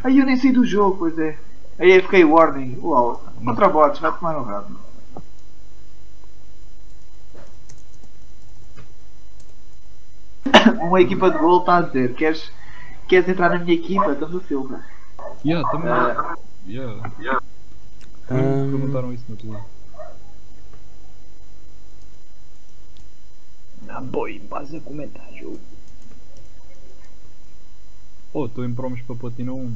Aí eu nem saí do jogo, pois é. Aí eu fiquei warning. Uau, contra bots, vai tomar no rabo. Uma equipa de gol está a dizer, queres entrar na minha equipa? Estamos a Silva. Yeah, também. Yeah. Perguntaram isso no outro dia. Não, boy, vas a comentar jogo. Oh, estou em promos para Platina 1.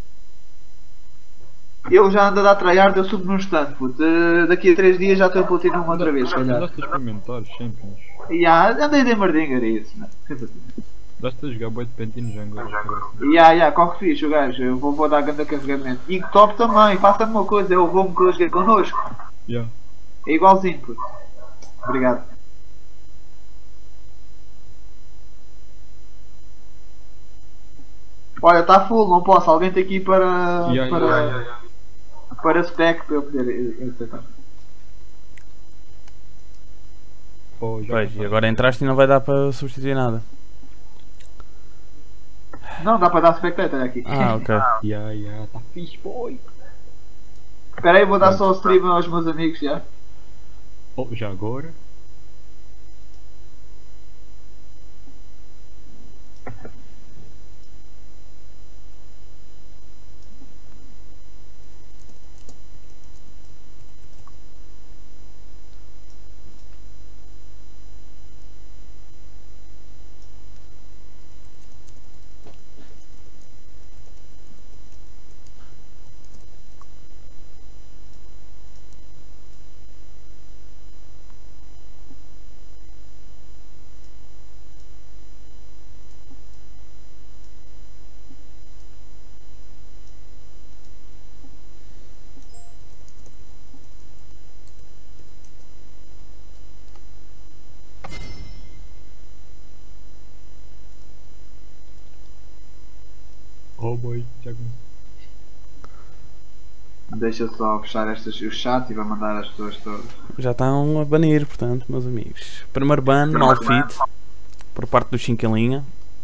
Eu já ando a dar tryhard, eu subo num instante, puto. Daqui a 3 dias já estou a Platina 1 outra vez, se calhar. Andaste a experimentar Champions. Andei de Mardinger, é isso, não. Andaste a jogar boi de Pentino Jungle. Corre fixe o gajo, eu vou dar grande carregamento. E top também, faça-me uma coisa, eu vou-me cruzar connosco. Yeah. É igualzinho, puto. Obrigado. Olha, está full, não posso, alguém tem que ir para spec para eu poder aceitar. Oh, Pois, e agora entraste e não vai dar para substituir nada. Não, dá para dar spectator aqui. Ah, ok. Yeah, tá fixe, boy. Espera aí, vou dar só o stream aos meus amigos, já. Oh, já agora? Oh boy, já começou. Deixa só fechar o chat e vai mandar as pessoas todas. Já estão a banir, portanto, meus amigos. Primeiro ban, Malfit, por parte do Chincalinha.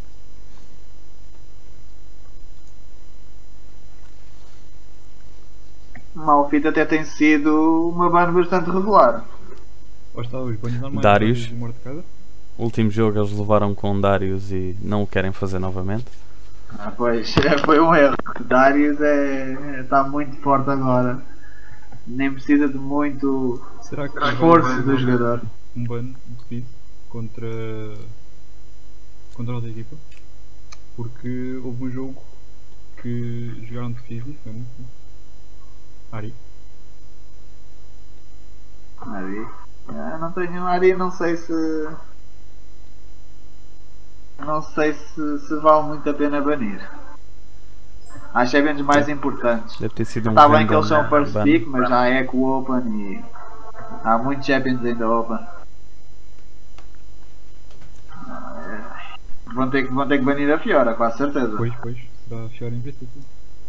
Malfit até tem sido uma ban bastante regular. Ou está os banhos normais. Darius. De Mordecai? O último jogo eles levaram com Darius e não o querem fazer novamente. Pois, foi um erro. Darius está muito forte agora. Nem precisa de muito Será que esforço do jogador. Um ban devido contra outra equipa? Porque houve um jogo que jogaram de Fizzy, foi muito bom. Ari. Não tenho Ari, não sei se. Não sei se vale muito a pena banir. Há champions mais importantes. Deve ter sido um Está bem que eles random são first ban. pick, mas há Eco Open e há muitos champions ainda open. Vão ter que banir a Fiora, com a certeza. Pois, será a Fiora em princípio.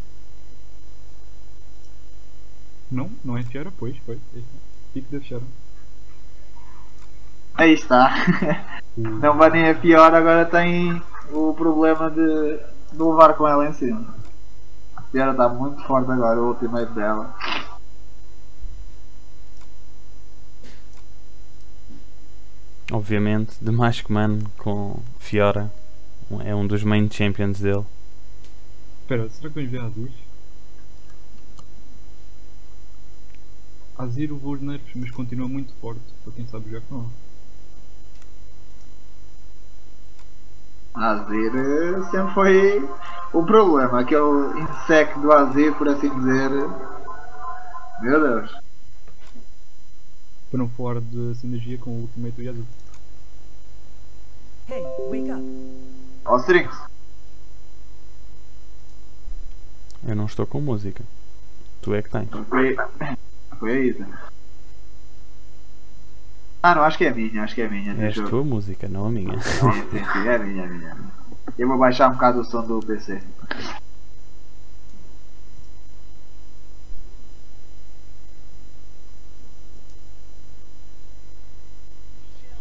Não é Fiora, pois. Pico da Fiora. Aí está. Não banem a Fiora, agora tem o problema de levar com ela em cima. A Fiora está muito forte agora, o ultimate dela. Obviamente, The Mask Man com Fiora é um dos main champions dele. Espera, será que vamos ver Azir? Azir levou os nerfos, mas continua muito forte para quem sabe jogar com ela. Azir sempre foi o problema, aquele insect do Azir, por assim dizer. Meu Deus. Para não falar de sinergia com o Ultimate do Yazoo. Hey, wake up. Ó Strings. Eu não estou com música. Tu é que tens. Foi a Isa. Ah não, acho que é a minha. É a tua música, não a minha. Sim, é a minha. Eu vou baixar um bocado o som do PC.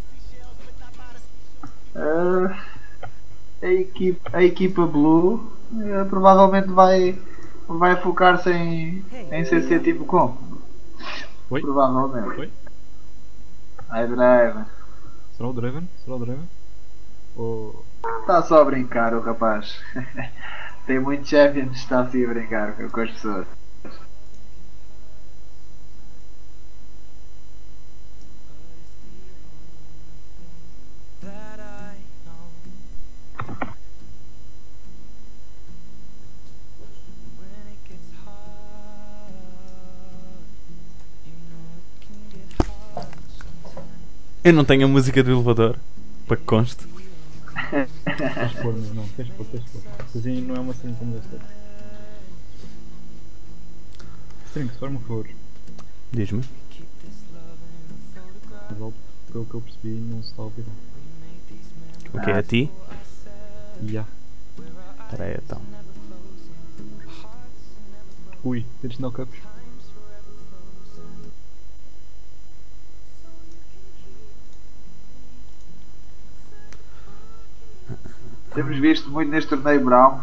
A equipa Blue provavelmente vai focar-se em CC tipo comp. Oi? Provavelmente. Oi? Ai, Draven. Será o Draven? Será o Draven? Ou... Está só a brincar o rapaz. Tem muito champion que está assim a brincar com as pessoas. Eu não tenho a música do elevador, para que conste. Tens de pôr, mas não, tens de pôr. Assim não é uma cena como deve ser. String, se faz-me um favor. Diz-me. Mas pelo que eu percebi, não se está a ouvir. O que é a ti? Ya. Espera aí então. Ui, tens de knock-ups. Temos visto muito neste torneio Brown.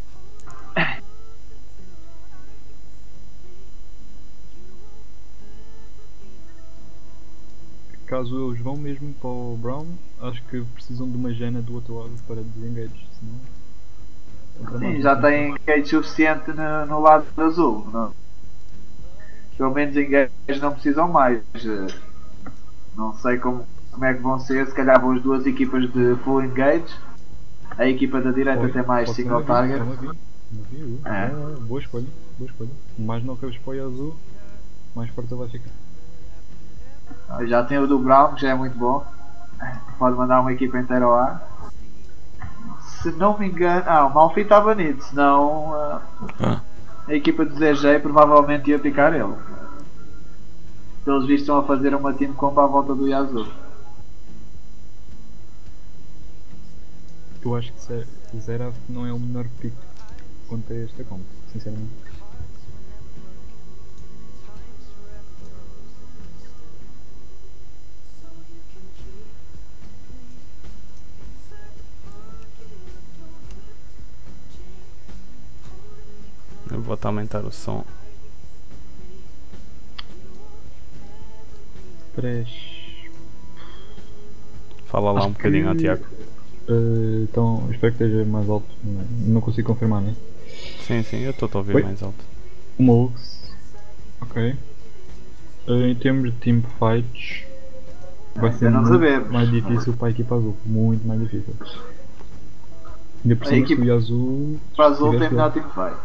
Caso eles vão mesmo para o Brown, acho que precisam de uma Jana do outro lado para desengage, senão... Sim, já tem engage suficiente no lado azul. Não? Pelo menos engage não precisam mais. Não sei como é que vão ser, se calhar vão as duas equipas de full engage. A equipa da direita tem mais single target. É. Boa escolha, boa escolha. Mais knockouts para o azul, mais forte vai ficar. Já tem o do Brown, que já é muito bom. Pode mandar uma equipa inteira ao ar. Se não me engano. O Malfi estava nisso, senão a equipa do ZG provavelmente ia picar ele. Pelos vistos estão a fazer uma team comp à volta do Yasuo. Eu acho que Zerath não é o melhor pick quanto a esta comp, sinceramente. Eu vou aumentar o som. Fala lá um bocadinho ao Tiago. Então, espero que esteja mais alto. Não consigo confirmar, né? Sim, eu estou a ouvir mais alto. Uma Ux. Ok. Em termos de team fights, vai ser muito mais difícil para a equipa azul. Muito mais difícil. Ainda por cima, se o azul. O azul tem melhor team fight.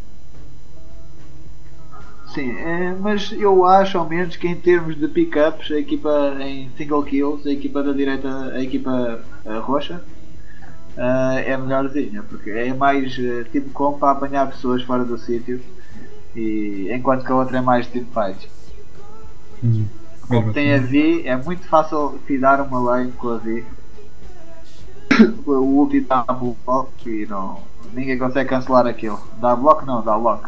Sim, mas eu acho ao menos que em termos de pickups, a equipa em single kills, a equipa da direita, a equipa roxa, é melhorzinha, porque é mais tipo comp para apanhar pessoas fora do sítio, e enquanto que a outra é mais team fight. Como tem a V, é muito fácil fidar uma lane com a V. O ulti dá block e ninguém consegue cancelar aquilo. Dá block? Não, dá lock.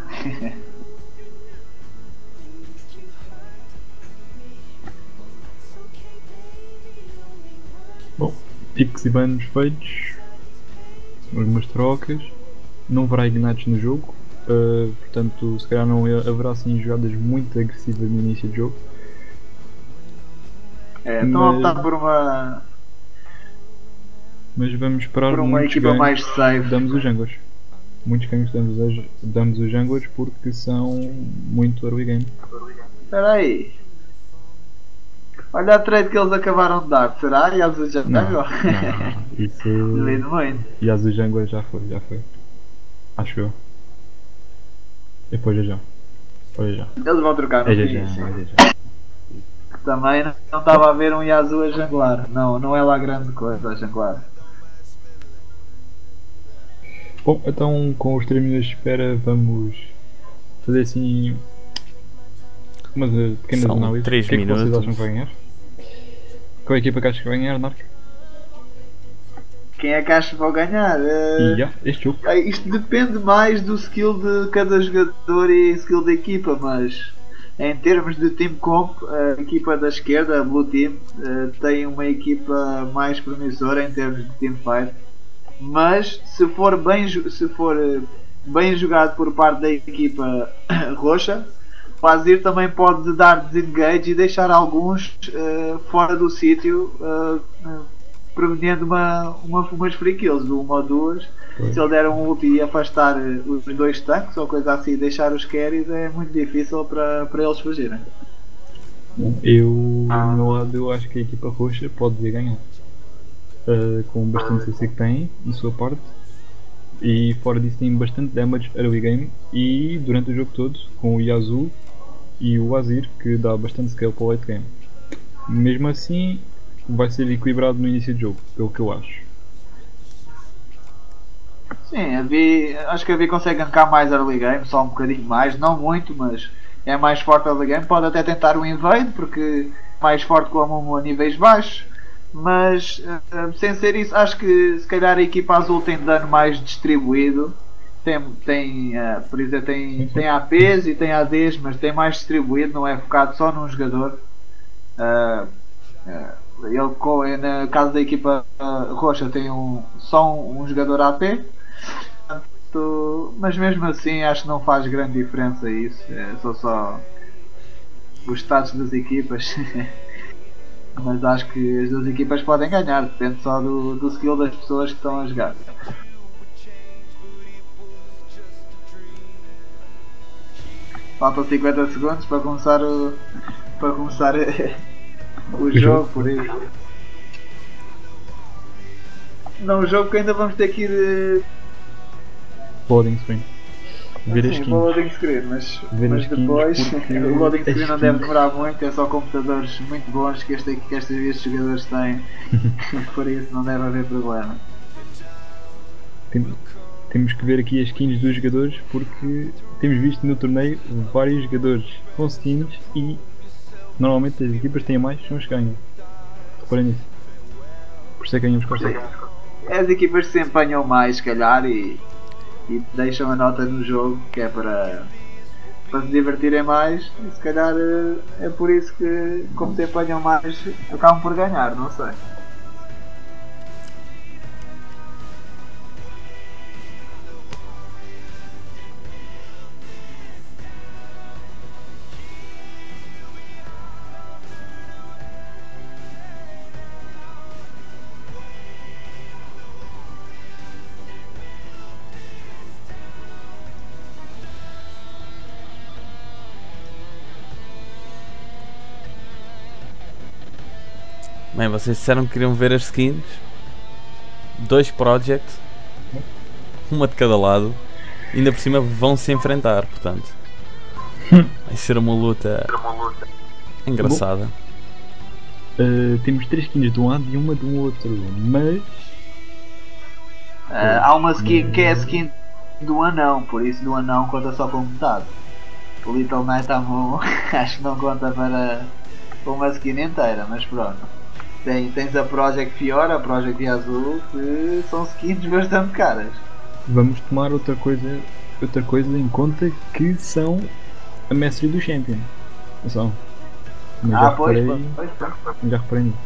Bom, picks e bans feitos, algumas trocas, não haverá ignites no jogo, portanto se calhar não haverá assim jogadas muito agressivas no início do jogo. Estão a optar por uma... Mas vamos esperar por uma equipa mais safe. Damos os junglers. Muitos ganhos damos os junglers porque são muito early game. Espera aí. Olha a trade que eles acabaram de dar, será? Yasuo Jungle? Não, isso... Duvido muito. Yasuo Jungle já foi. Acho eu. Depois já. Eles vão trocar no fim, já. Também não estava a ver um Yasuo a junglar. Não é lá grande coisa a junglar. Bom, então com os 3 minutos de espera vamos fazer assim umas pequenas análises. 3 que minutos. É que vocês acham que vai ganhar? Qual é a equipa que achas que vai ganhar, Narc? Quem é que achas que vai ganhar? Este jogo. Isto depende mais do skill de cada jogador e skill da equipa, mas em termos de team comp, a equipa da esquerda, a Blue Team, tem uma equipa mais promissora em termos de team fight. Mas se for bem jogado por parte da equipa roxa, o Azir também pode dar desengage e deixar alguns fora do sítio, prevenindo umas free kills de uma ou duas. Se ele der um ult e afastar os dois tanques ou coisa assim e deixar os carries, é muito difícil para eles fugirem. Do meu lado, eu acho que a equipa roxa pode vir ganhar. Com bastante CC que tem, na sua parte. E fora disso tem bastante damage early game e durante o jogo todo, com o Yasuo e o Azir, que dá bastante scale para o late game. Mesmo assim, vai ser equilibrado no início do jogo, pelo que eu acho. Sim, acho que a Vi consegue gankar mais early game, só um bocadinho mais, não muito, mas é mais forte early game. Pode até tentar o invade, porque é mais forte como a níveis baixos. Mas sem ser isso, acho que se calhar a equipa azul tem dano mais distribuído. Por exemplo, tem APs e tem ADs, mas tem mais distribuído, não é focado só num jogador. Ele, na caso da equipa roxa, tem só um jogador AP. Mas mesmo assim acho que não faz grande diferença isso. São só os status das equipas. Mas acho que as duas equipas podem ganhar, depende só do skill das pessoas que estão a jogar. Faltam 50 segundos para começar o jogo, por isso. Não, o jogo que ainda vamos ter que ir. Loading screen. Loading screen, mas depois o loading screen não deve demorar muito, é só computadores muito bons que estes jogadores têm, por isso não deve haver problema. Temos que ver aqui as skins dos jogadores, porque temos visto no torneio vários jogadores com skins e normalmente as equipas que têm mais são os que ganham. Reparem nisso. Por isso é que ganhamos com as equipas que se empenham mais, se calhar, e deixam a nota no jogo, que é para se divertirem mais, e se calhar é por isso que, como se empenham mais, acabam por ganhar, não sei. Bem, vocês disseram que queriam ver as skins. 2 projects, uma de cada lado, ainda por cima vão se enfrentar, portanto vai ser uma luta engraçada. Temos 3 skins de um lado e uma do outro, mas há uma skin que é a skin do anão, por isso do anão conta só com metade. O Little Night acho que não conta para uma skin inteira, mas pronto. Tens a Project Fiora, a Project Yasuo, que são skins bastante caras. Vamos tomar outra coisa em conta, que são a Mastery do Champion. Atenção. Já reparei nisso.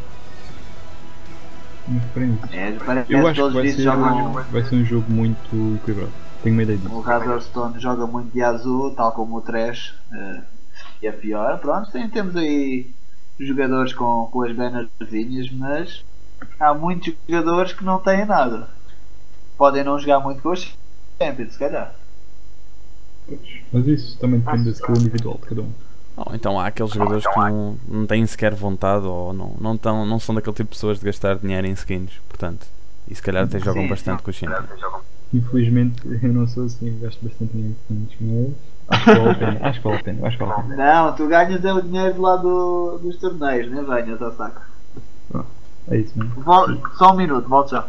Eu acho que vai ser um jogo muito equilibrado. Tenho uma ideia disso. O Razorstone joga muito de Yasuo, tal como o Trash e a Fiora. Pronto, temos aí jogadores com as bannerzinhas, mas há muitos jogadores que não têm nada. Podem não jogar muito com os Champions, se calhar. Mas isso também depende da skill individual de cada um. Então há aqueles jogadores que não têm sequer vontade ou não são daquele tipo de pessoas de gastar dinheiro em skins, portanto, e se calhar até jogam bastante com os Champions. Infelizmente eu não sou assim, gasto bastante dinheiro em skins, mas acho que vale a pena. Não, tu ganhas o dinheiro do lado dos torneios, nem venhas ao saco. É isso mesmo. Só um minuto, volto já.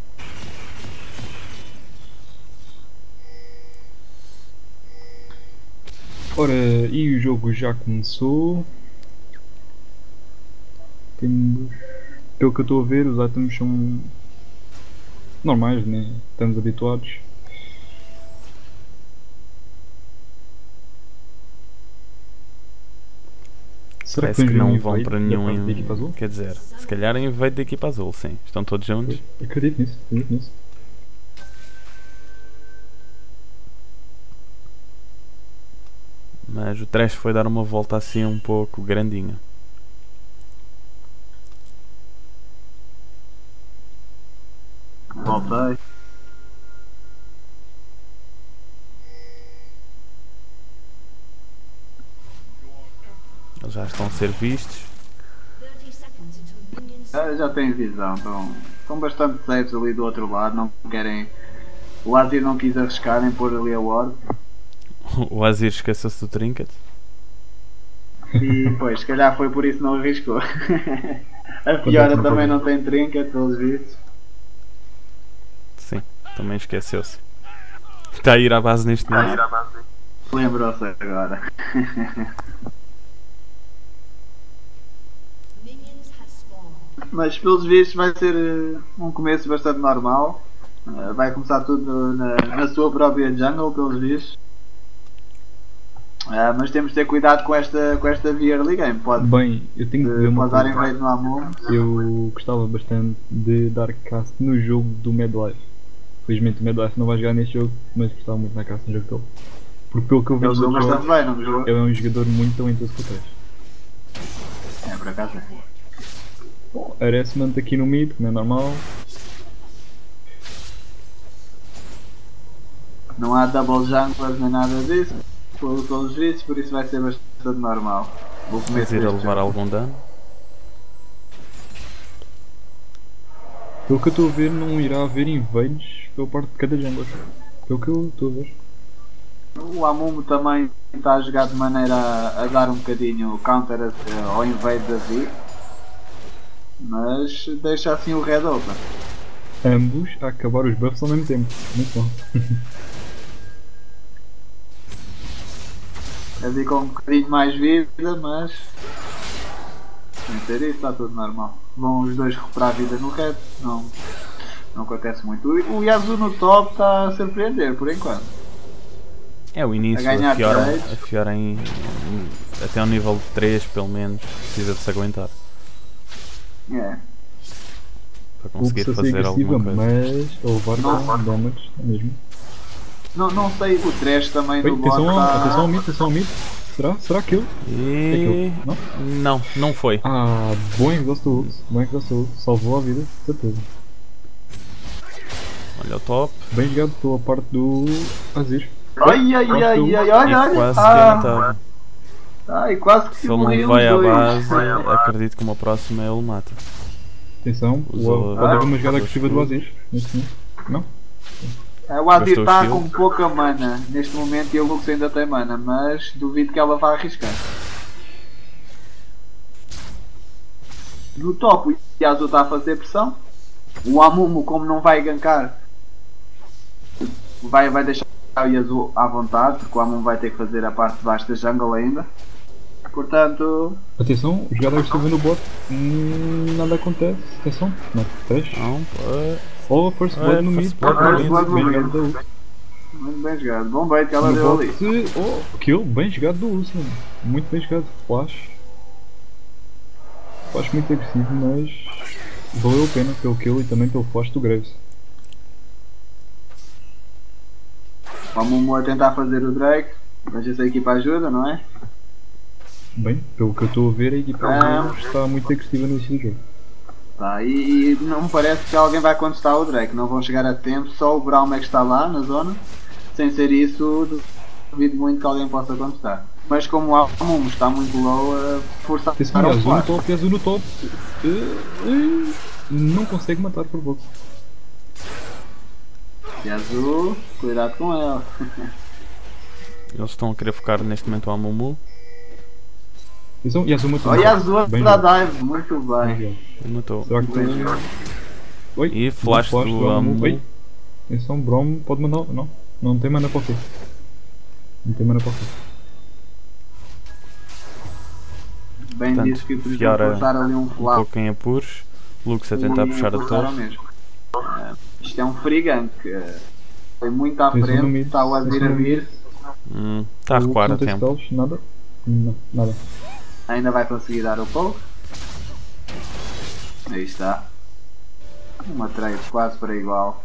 Ora, e o jogo já começou. Temos, pelo que eu estou a ver, os items são normais, né? Estamos habituados. Será Parece que não vão para nenhum equipa azul? Quer dizer, se calhar em invade da equipa azul, sim. Estão todos juntos. Acredito nisso. Mas o Trash foi dar uma volta assim um pouco grandinha. Voltei. Eles já estão a ser vistos. Já têm visão, estão bastante safes ali do outro lado, não querem. O Azir não quis arriscar em pôr ali a ward. O Azir esqueceu-se do Trinket. E pois, se calhar foi por isso que não arriscou. A Fiora também não tem Trinket, pelos vistos. Sim, também esqueceu-se. Está a ir à base neste momento. Lembrou-se agora. Mas pelos vistos vai ser um começo bastante normal. Vai começar tudo na sua própria jungle, pelos vistos. Mas temos de ter cuidado com esta via early game. Bem, eu tenho que ver uma pode dar invade no Amumu. Eu gostava bastante de dar cast no jogo do Madlife. Felizmente o Madlife não vai jogar neste jogo, mas gostava muito na cast no jogo dele. Porque pelo que eu vi ele jogou bastante bem, não jogou? Ele é um jogador muito talentoso com o Trash. É, por acaso é. Bom, harassment aqui no mid, como é normal. Não há double junglers nem nada disso, pelos vistos, por isso vai ser bastante normal. Vou começar a levar algum dano. Pelo que eu estou a ver, não irá haver invades pela parte de cada jungler. Pelo que eu estou a ver. O Amumu também está a jogar de maneira a dar um bocadinho counter ao invade da V, mas deixa assim o red open. Ambos a acabar os buffs ao mesmo tempo. Muito bom. A V com um bocadinho mais vida, mas sem ser isso está tudo normal. Vão os dois recuperar a vida no red, não acontece muito. O Yasuo no top está a surpreender por enquanto. É o início, a Fiora até ao nível 3 pelo menos precisa de se aguentar. É. Para conseguir fazer alguma coisa. Mas a levar com damage mesmo. Não sei, o Trash também do bot atenção ao mid. Será kill? Não foi. Ah, bom exaust do ult. Salvou a vida, certeza. Olha o top. Bem jogado pela parte do Azir. Olha. Quase garantado. Ai, quase que se ele não vai à base, acredito que uma próxima ele mata. Atenção, pode haver uma jogada agressiva do Azir neste momento. Não? O Azir está com pouca mana neste momento e o Lux ainda tem mana, mas duvido que ela vá arriscar. No top o Yasuo está a fazer pressão. O Amumu, como não vai gankar, vai deixar o Yasuo à vontade, porque o Amumu vai ter que fazer a parte de baixo da jungle ainda. Portanto... Atenção, jogada agressiva no bot. Nada acontece. Atenção. Não, Trash. Oh, first blood no mid. Muito bem jogado. Bom bait que ela deu ali. Kill, bem jogado do Urso. Muito bem jogado. Flash muito agressivo, mas valeu a pena pelo kill e também pelo flash do Graves. O Amumu a tentar fazer o Drake, mas essa equipa ajuda, não é? Bem, pelo que eu estou a ver, a equipa está muito agressiva no início do jogo. Tá, e não me parece que alguém vai contestar o Drake, não vão chegar a tempo, só o Braum é que está lá na zona. Sem ser isso, duvido muito que alguém possa contestar. Mas como o Amumu está muito low, forçar o flash. Yasuo no top. Não consegue matar por pouco. Yasuo, cuidado com ela. Eles estão a querer focar neste momento o Amumu. Yasuo matou. Yasuo da dive, muito bem. Matou. Será que Oi? E flash do Amumu. Atenção, Braum pode mandar. Não tem mana para o quê? Não tem mana para o quê? Bem disse que podia forçar ali um flap. Um pouco em apuros. Lux a tentar puxar a torre. Isto é um free gank. Foi muito à frente, está o Azir a vir. Está a recuar a tempo. Nada? Não, nada. Ainda vai conseguir dar o poke. Aí está. Uma trade quase para igual.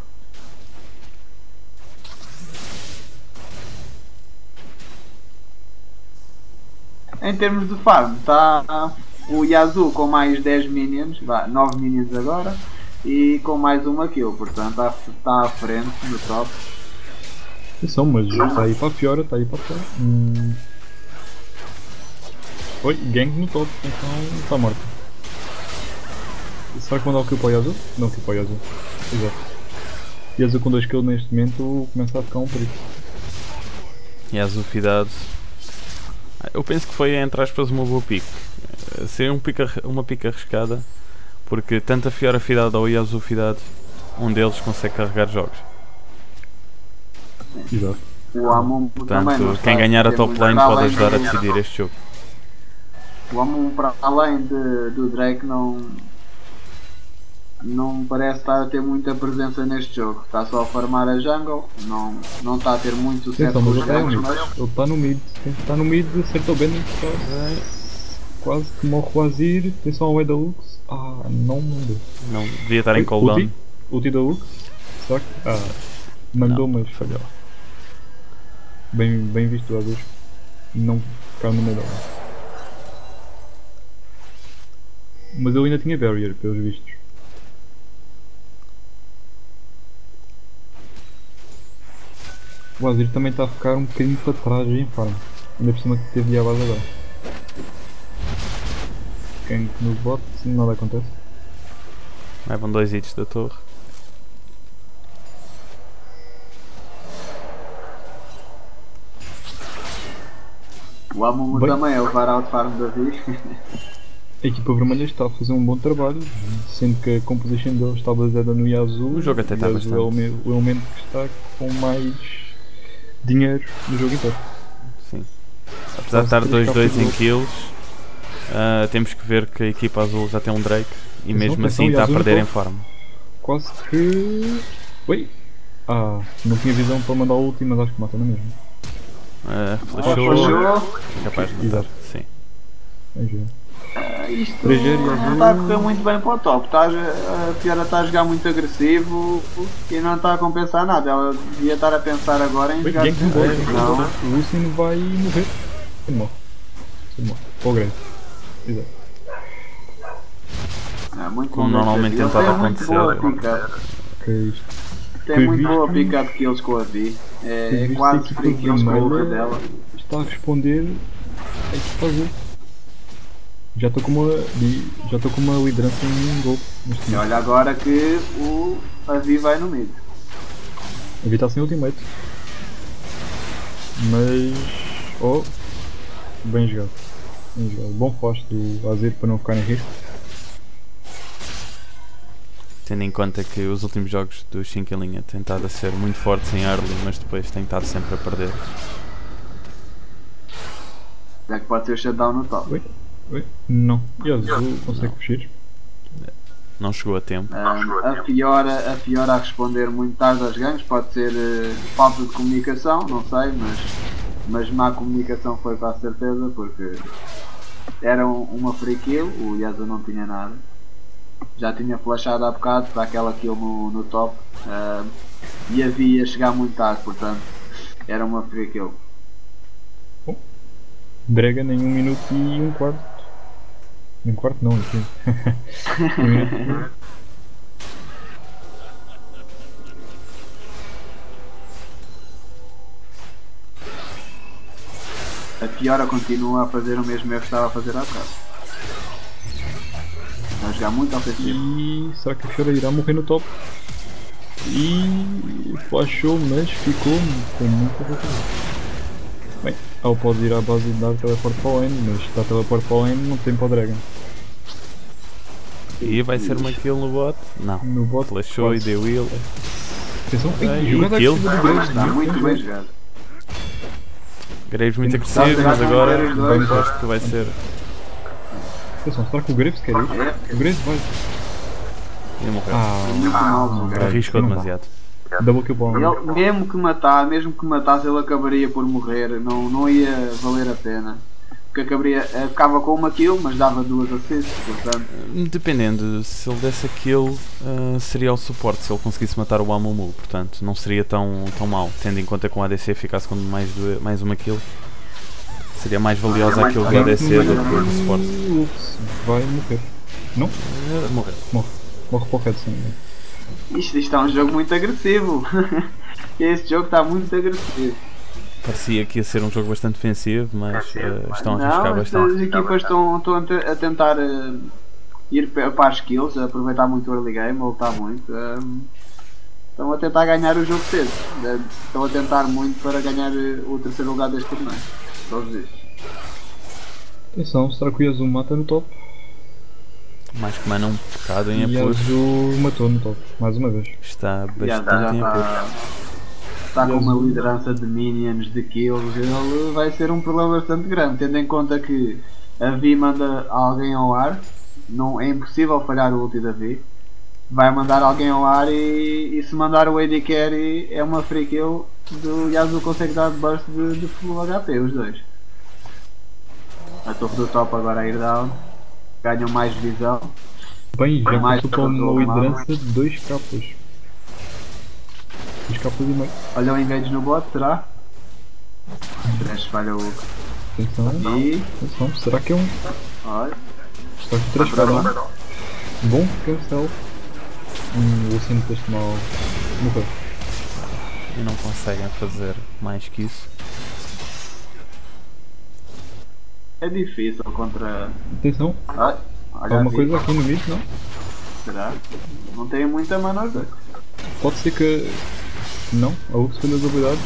Em termos de farm, está o Yasuo com mais 10 minions, 9 minions agora, e com mais uma kill, portanto está à frente no top. Atenção, mas está aí para a Fiora, está aí para a Fiora. Oi, gank no top, então está morto. Será que mandar o kill para o Yasuo? Não, kill para o Yasuo. Exato. Yasuo com 2 kills neste momento começa a ficar um perigo. Yasuo Fidade. Eu penso que foi, entre aspas, uma boa pick. Seria uma pick arriscada, porque tanto a Fiora Fidade ou o Yasuo Fidade, um deles consegue carregar jogos. Exato. O Amumu também. Portanto, quem ganhar a top lane pode ajudar a decidir este jogo. O Amumu, para além do Drake, não parece estar a ter muita presença neste jogo. Está só a farmar a jungle, não está a ter muito sucesso com os Drakes. Ele está no mid, acertou bem, quase que morre o Azir, tem só um E da Lux. Não mandou. Não, devia estar em cooldown. Ulti da Lux, só que mandou, mas falhou. Bem visto o Azir, não ficar no meio dela. Mas ele ainda tinha barrier, pelos vistos. O Azir também está a ficar um bocadinho para trás em farm. Ainda por cima que teve de base agora. Gank no bot, nada acontece. Levam 2 hits da torre. O Amumu também é o varal farm da vida. A equipa vermelha está a fazer um bom trabalho, sendo que a composition deles está baseada no Yasuo. O jogo até está bastante. É o elemento que está com mais dinheiro no jogo inteiro. Sim. Apesar de estar 2-2 em kills, temos que ver que a equipa azul já tem um Drake e mesmo assim está a perder em farm. Quase que... Oi! Não tinha visão para mandar o último, mas acho que mata na mesma. Flashou. Capaz de matar, sim. Isto não está a correr muito bem para o top. A Fiora está a jogar muito agressivo e não está a compensar nada. Ela devia estar a pensar agora em jogar. O Lucian vai morrer. Ele morre. Para o Grave. Exato. Como normalmente tentava acontecer. Tem muito boa pick-up kills com a Vi. É quase free kills com a outra dela. Está a responder a equipa azul. Já estou com uma liderança em gol. E olha agora que a Vi vai no mid. A Vi está sem ultimate. Mas... bem jogado. Bom flash do Azir para não ficar em risco. Tendo em conta que os últimos jogos do Shinka em linha têm estado a ser muito fortes em early, mas depois têm estado sempre a perder. Já que pode ser o shutdown no top. Oi? Não. E Azul consegue fugir? Não chegou a tempo. A Fiora a responder muito tarde aos ganhos, pode ser falta de comunicação, não sei, mas má comunicação foi com a certeza, porque era uma free kill, o Yasuo não tinha nada. Já tinha flashado há bocado para aquela kill no top e havia chegar muito tarde, portanto era uma free kill. Dragon em 1 minuto e 1/4. 1/4 não, enfim. 1 minuto. A Fiora continua a fazer o mesmo erro que estava a fazer há bocado. Está a jogar muito ofensivo. E será que a Fiora irá morrer no top? E flashou, mas ficou com muita vontade. Bem, ele pode ir à base e dar teleporte para o lane, mas se dá teleporte para o lane não tem para o Dragon. E vai ser uma kill no bot? Não. No bot flashou e deu heal. Atenção, jogada kill. Está muito bem jogado. Graves muito agressivo, mas agora bem gosto que vai ser. Atenção, será que o Graves quer ir? O Graves vai. Ele morreu. Arriscou demasiado. Double kill para ele, mesmo que matasse, ele acabaria por morrer, não ia valer a pena. Porque acaba com uma kill, mas dava 2 assists, portanto. Dependendo, se ele desse a kill, seria o suporte, se ele conseguisse matar o Amumu, portanto não seria tão mau, tendo em conta que o ADC ficasse com mais uma kill, Seria mais valiosa aquilo do ADC do que o do suporte. O Lux vai morrer. Não? Morreu. Morre para o Red, sim. Isto está um jogo muito agressivo. Este jogo está muito agressivo. Parecia que ia ser um jogo bastante defensivo, mas estão a arriscar Não, bastante. as equipas estão a tentar ir para as kills, aproveitar muito o early game, voltar muito. Estão a tentar ganhar o jogo cedo. Estão a tentar muito para ganhar o terceiro lugar deste torneio. Todos estes. Atenção, será que o Yasuo mata no top? Mais que mana um bocado em E apuros. Yasuo matou no top, mais uma vez. Está Já bastante em apuros. está com uma liderança de minions, de kills. Ele vai ser um problema bastante grande, tendo em conta que a Vi manda alguém ao ar. Não, é impossível falhar o ulti da Vi. Vai mandar alguém ao ar e se mandar o AD Carry é uma free kill. Do Yasuo consegue dar burst de full HP, os dois. A torre do top agora a ir down. Ganham mais visão. Bem, já Mais passou para uma controle, liderança de 2 capas. 2 capas e meio. Olha o engage no bot, será? Trash falha o Hulk. Atenção, E. atenção, será que é um? Olha. Será que 3 caras? Bom, cancel. O Luciano deste mal morreu. E não conseguem fazer mais que isso. É difícil contra. Atenção, Olha, há olha uma assim. coisa aqui no mid, não? Será? Não tem muita mana os dois. Pode ser que. Não, a Ux foi das habilidades.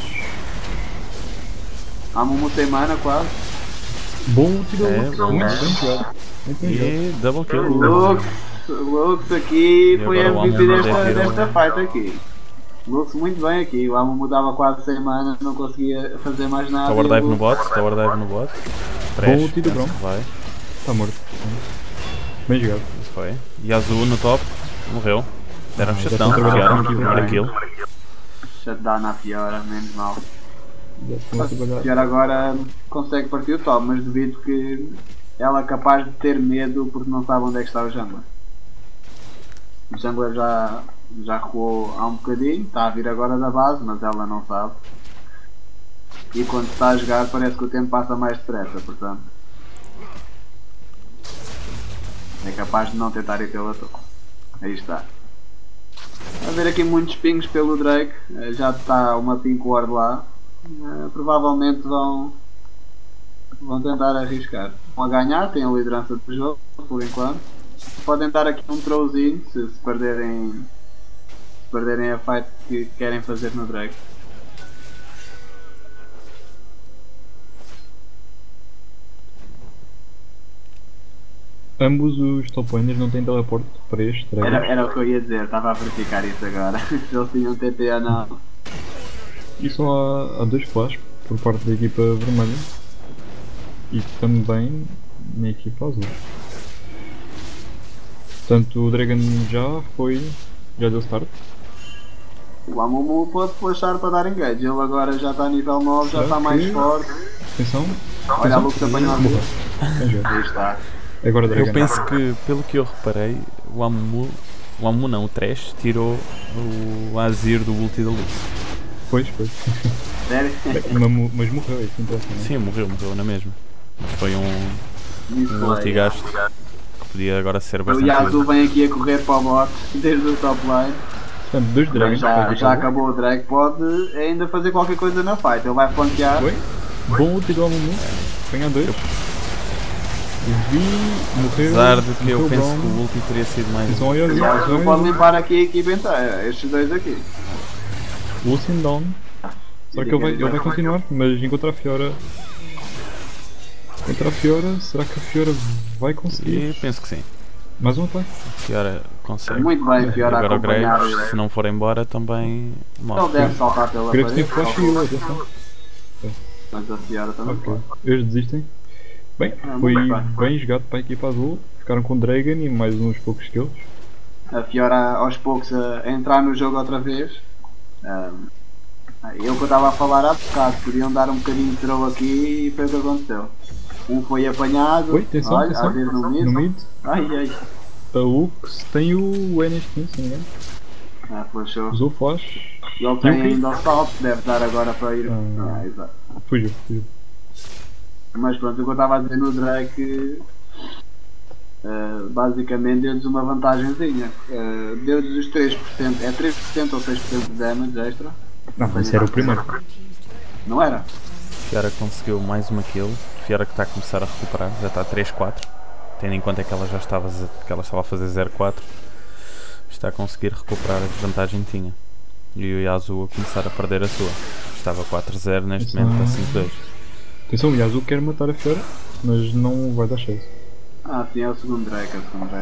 A Mumu tem mana quase. Bom tiro É, Lux, bom. muito bem jogado. Muito bem jogado. E double kill. Lux aqui E foi agora o MVP Amumu desta deve ir fight aqui. Lux muito bem aqui. O Amumu dava quase 100 mana, não conseguia fazer mais nada. Tower e o dive no Lux- bot, tower dive no bot. Bom Trash, tiro, penso Brom. que vai. Está morto. Bem jogado. Isso foi. Yasuo no top, morreu. Deram já shutdown, estão trabalhando enfiaram, aqui, primeira kill. Shutdown na Fiora, menos mal. Já estão a A trabalhar. Fiora agora consegue partir o top, mas devido que ela é capaz de ter medo porque não sabe onde é que está o jungler. O jungler já recuou há um bocadinho, está a vir agora da base, mas ela não sabe. E quando está a jogar parece que o tempo passa mais depressa, portanto. É capaz de não tentar ir pela torre. Aí está. A ver aqui muitos pings pelo Drake, já está uma pink ward lá. Provavelmente vão tentar arriscar. Vão a ganhar, têm a liderança do jogo por enquanto. Podem dar aqui um throwzinho se perderem a fight que querem fazer no Drake. Ambos os top laners não têm teleporte para este Dragon. Era o que eu ia dizer, estava a verificar isso agora. Se eles tinham TP ou não. E só há 2 flash por parte da equipa vermelha e também na equipa azul. Portanto, o Dragon já deu start. O Amumu pode flashar para dar engage, ele agora já está a nível 9, já Será está mais que- forte. Atenção, Olha a Lux apanhou a morreu. vida. Bem jogado. Aí está. Agora Dragon. Eu penso que, pelo que eu reparei, o Amumu não, o Trash, tirou o Azir do ulti da Lux. Pois. Sério? Mas morreu, é isso que interessa, não é? Sim, morreu na mesma. Mas foi um Isso ulti é. gasto que podia agora ser O bastante Yasuo útil. vem aqui a correr para o bot desde o top line. Portanto, 2 Mas Dragons. para a equipa já azul. acabou o Drake, pode ainda fazer qualquer coisa na fight. Ele vai flanquear. Oi? Bom ulti do Amumu. Ganha 2. O Vi morreu. Apesar de que eu morreu penso Brom. que o ulti teria sido mais Atenção ao O Yasuo. Yasuo pode limpar aqui a equipa inteira. Estes dois aqui. Lucian down. Será que ele vai continuar? Mas encontra a Fiora. Será que a Fiora vai E conseguir? penso que sim. Mais um ataque? Fiora consegue. Muito bem, Fiora a Agora o acompanhar. Graves, se não for embora, também Ele morre. deve saltar pela Graves tem parede. flash e heal, atenção. Mas a Fiora também Ok. pode. Eles desistem. Bem, foi muito bem. bem jogado para a equipa azul. Ficaram com Dragon e mais uns poucos kills. A Fiora aos poucos a entrar no jogo outra vez. Eu que eu estava a falar há bocado, podiam dar um bocadinho de throw aqui e foi o que aconteceu. Um foi apanhado, Oi, atenção, olha, atenção. a vir no mid. No mid. Ai, A Ux tem o N neste momento, se não me engano. flashou. Usou o flash. E ele tem ainda o salto, deve dar agora para ir. Ah. Exato. Fugiu. Mas pronto, o que eu estava a dizer no Drake, basicamente deu-lhes uma vantagenzinha. Deu-lhes os 3%, é 3% ou 6% de damage extra. Não, esse era o primeiro. Não era? Fiora conseguiu mais uma kill. Fiora que está a começar a recuperar, já está a 3-4. Tendo em conta que ela já estava, a fazer 0-4. Está a conseguir recuperar a desvantagem que tinha. E o Yasuo a começar a perder a sua. Estava 4-0, neste momento está 5-2. Atenção, o Yasuo quer matar a Fiora, mas não vai dar chance. Ah, sim, é o segundo Drake,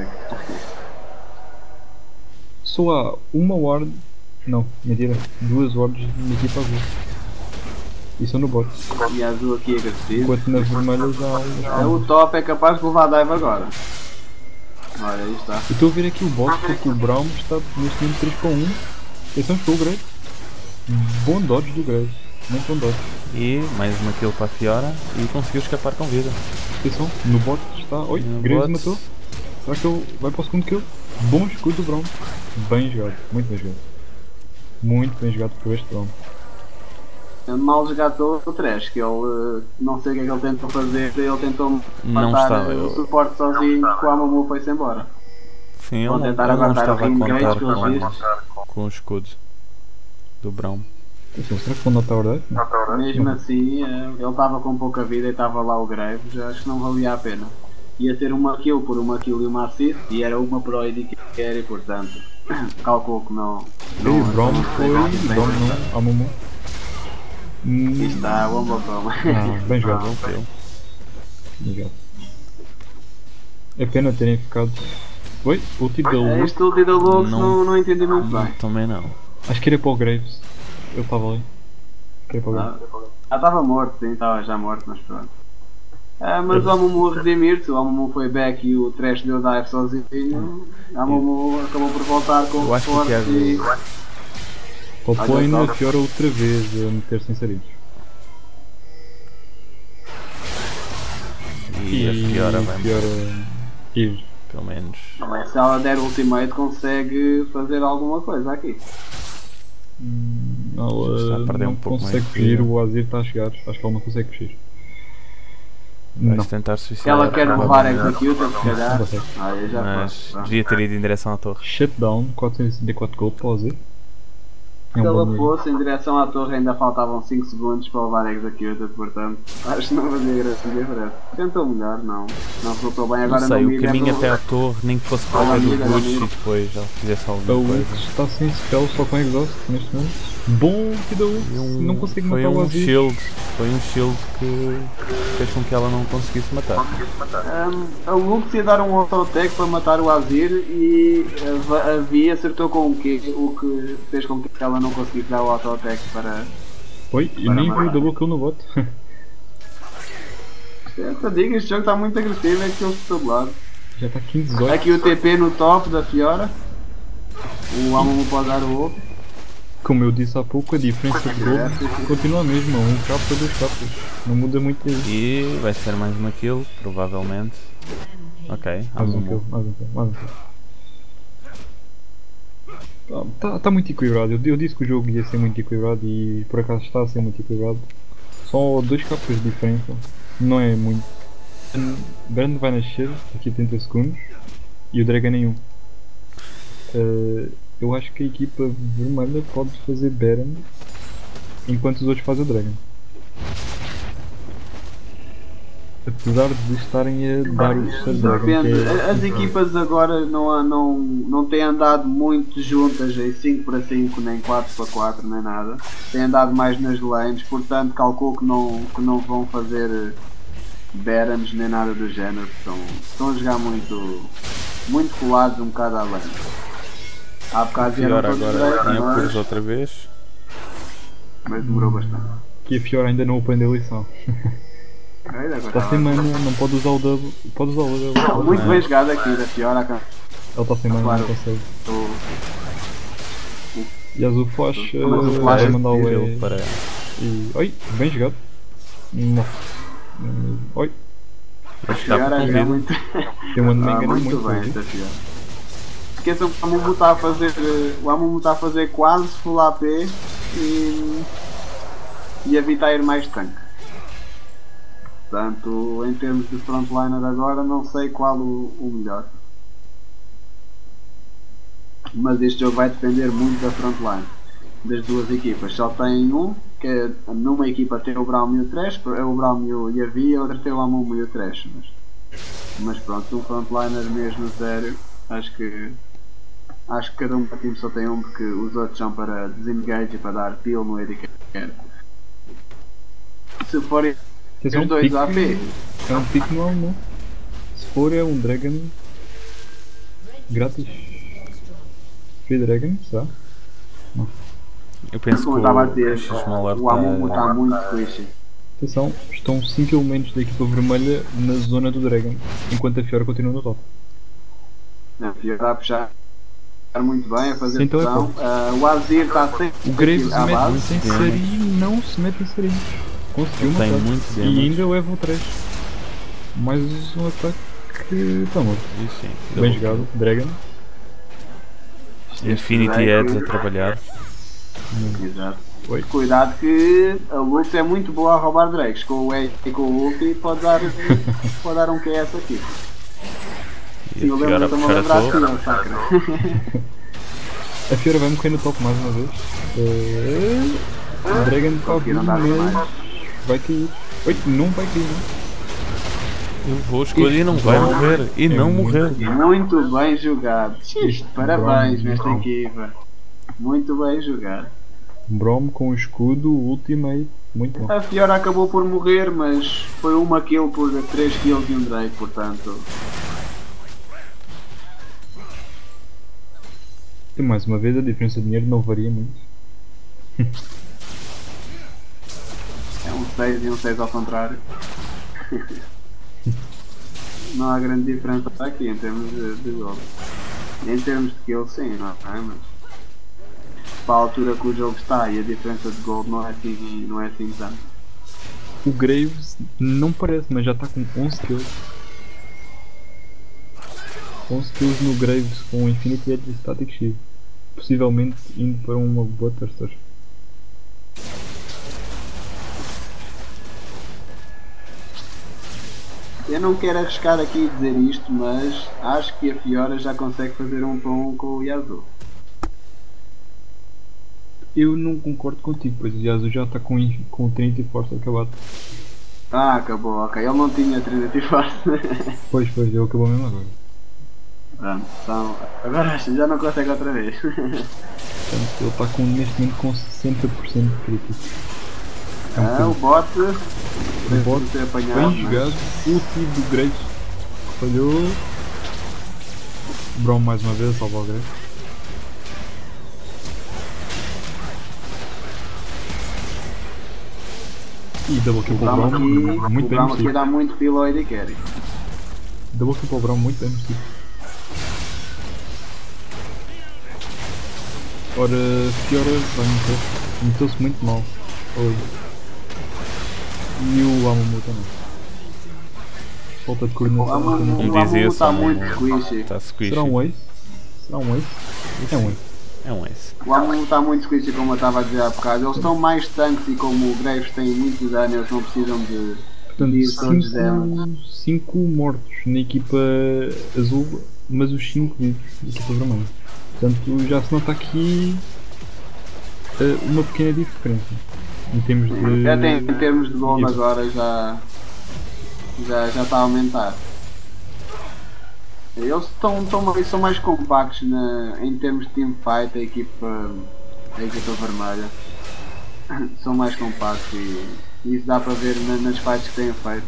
Só há uma ward. Não, mentira, 2 wards na equipa azul. E são no bot. E a azul aqui é agressivo. Enquanto na vermelha já. O top é capaz de levar dive agora. Olha, aí está. Eu estou a ver aqui o bot porque o Braum está neste momento 3 para 1. Atenção, estou o Grave. Bom dodge do Grave. Muito bom dodge. E mais uma kill para a Fiora e conseguiu escapar com vida. Atenção, no bot está. Oi, Graves matou. Será que ele vai para o segundo kill? Bom escudo do Braum. Bem jogado, muito bem jogado. Muito bem jogado por este Braum. Mal jogado o Trash, que ele não sei o que é que ele tentou fazer, ele tentou matar o suporte sozinho, que o Amumu foi-se embora. Sim, ele não estava a contar com o escudo do Braum. Será que vão notar a verdade? Mesmo assim, ele estava com pouca vida e estava lá o Graves, acho que não valia a pena. Ia ser uma kill por uma kill e uma assist, e era uma pro AD carry, portanto, calculo que não. O Braum foi. Braum não, Amumu. Aqui está, o Ambocoma. Bem jogado. Bem jogado. É pena terem ficado. Oi? Ulti da Lux. Este ulti da Lux não entendi muito bem. Também não. Acho que era para o Graves. Eu estava ali. Estava morto, sim, estava já morto, mas pronto. Mas o Amumu redimir-se, o Amumu foi back e o Trash deu dive sozinho. O Amumu acabou por voltar com o forte e... Põe na Fiora outra vez a meter-se inseridos. E a Fiora vai ir. Pelo menos. Se ela der ultimate consegue fazer alguma coisa aqui. Ela não consegue fugir, o Azir está a chegar. Acho que ela não consegue fugir. Vais tentar suicidar. Ela quer levar Executor, se calhar. Mas devia ter ido em direção à torre. Shutdown, 464 gold para o Azir. Se ela fosse em direção à torre ainda faltavam 5 segundos para levar Executed, portanto acho que não fazia grande diferença. Tentou melhor, não resultou bem agora. Não sei, o caminho até à torre, nem que fosse para o do bush e depois já fizesse alguma coisa. A Ux está sem spell, só com exhaust neste momento. Bom que da Ux, não consigo matar o Azir. Foi um shield que fez com que ela não conseguisse matar. A Lux ia dar um auto-attack para matar o Azir e a Vi acertou com o que fez com que ela não conseguisse dar o auto-attack para... Oi, e nem vi o double kill no bot. Eu digo, este jogo está muito agressivo, é que eles de todo lado. Já está 15-18. Aqui o TP no top da Fiora. O Amumu pode dar o ult. Como eu disse há pouco, a diferença de gold continua a mesma, 1 capa, 2 capas. Não muda muito isso. E vai ser mais uma kill, provavelmente. Ok, mais um kill. Está muito equilibrado. Eu disse que o jogo ia ser muito equilibrado e por acaso está a ser muito equilibrado. Só 2 capas de diferença. Não é muito. Brand vai nascer daqui a 30 segundos e o Dragon nenhum. Eu acho que a equipa vermelha pode fazer Baron enquanto os outros fazem o Dragon. Apesar de estarem a dar o terceiro Dragon. As equipas agora não têm andado muito juntas em 5 para 5, nem 4 para 4, nem nada. Têm andado mais nas lanes, portanto calculo que não vão fazer Barons nem nada do género. Estão a jogar muito colados um bocado à lane. Há bocado Fiora agora tinha cores outra vez. Mas demorou bastante. Que a Fiora ainda não aprendeu a lição. Está sem mana, não pode usar o double. Pode usar o double. Muito bem jogado aqui da Fiora. Ele está sem mana, não consegue. E Azul Flash vai mandar o E. Oi, bem jogado. Oi. Tem uma mega muito bem esta Fiora. Esqueçam que o Amumu está a fazer quase full AP e a Vi está a ir mais tanque. Portanto, em termos de frontliner agora, não sei qual o melhor. Mas este jogo vai depender muito da frontline das duas equipas. Só tem um, que é, numa equipa tem o Braum e o Trash, é o Braum e a Vi, a outra tem o Amumu e o Trash. Mas pronto, um frontliner mesmo sério, acho que cada um time só tem um, porque os outros são para desengage e para dar peel no AD carry. Se forem os dois AP, é um pick no Amumu. Se for é um Dragon grátis. Free Dragon, será? Não. Eu penso como que estava a dizer, X-Smaller o Amumu está muito squishy. Atenção, estão 5 elementos da equipa vermelha na zona do Dragon, enquanto a Fiora continua no top. A Fiora está a puxar muito bem, a fazer então pressão. O Azir está sem. O Graves mete-se em Sari e não se mete em Sari. Conseguiu matar. E ainda leva o 3. Mais um ataque. Está morto. Bem jogado, Dragon. Infinity Edge a trabalhar. Exato. Cuidado que a Lux é muito boa a roubar Drakes. Com o E e com o Ulti pode dar um QS aqui. E a Fiora a puxar a torre. A Fiora vai morrer no top mais uma vez. O Dragon top, mas vai cair. Oi, não vai cair, não. Eu vou escolher e não vai morrer. E não morrer. Muito bem jogado. Parabéns nesta equipa. Muito bem jogado. Braum com o escudo, ultimate, muito bom. A Fiora acabou por morrer, mas foi uma kill por 3 kills e um Drake, portanto. E mais uma vez a diferença de dinheiro não varia muito. É um 6 e um 6 ao contrário. Não há grande diferença aqui em termos de gol. Em termos de kill sim, não é? Mas para a altura que o jogo está e a diferença de gol não é assim tanto. O Graves não parece, mas já está com 11 kills. 11 kills no Graves com Infinity Edge e Static Shield. Possivelmente indo para uma boa terceira. Eu não quero arriscar aqui e dizer isto, mas acho que a Fiora já consegue fazer um para um com o Yasuo. Eu não concordo contigo, pois o Yasuo já está com o Trinity Force acabado. Ah, acabou, ok. Ele não tinha Trinity Force. Pois, ele acabou mesmo agora. Pronto, então, agora já não consegue outra vez. Portanto, ele está neste momento com 60% de crítico. O bot bem jogado, ulti do Graves falhou. Braum mais uma vez a salvar o Graves. E double kill para o Braum, muito bem merecido. Aqui dá muito pelo AD carry. Double kill para o Braum, muito bem merecido. Ora, Fiora vai meteu-se muito mal hoje. E o Amumu também. Falta de coordenação. O Amumu está muito squishy. Será um ace? É um ace. É um ace. O Amumu está muito squishy, como eu estava a dizer há bocado. Eles estão mais tanques e como o Graves tem muito dano, eles não precisam de ir todos dano. 5 mortos na equipa azul, mas os 5 vivos na equipa vermelha. Portanto, já se nota aqui uma pequena diferença. Em termos de... Até em termos de gol agora já está a aumentar. Eles são mais compactos em termos de teamfight, a equipa vermelha. São mais compactos e isso dá para ver nas fights que têm feito.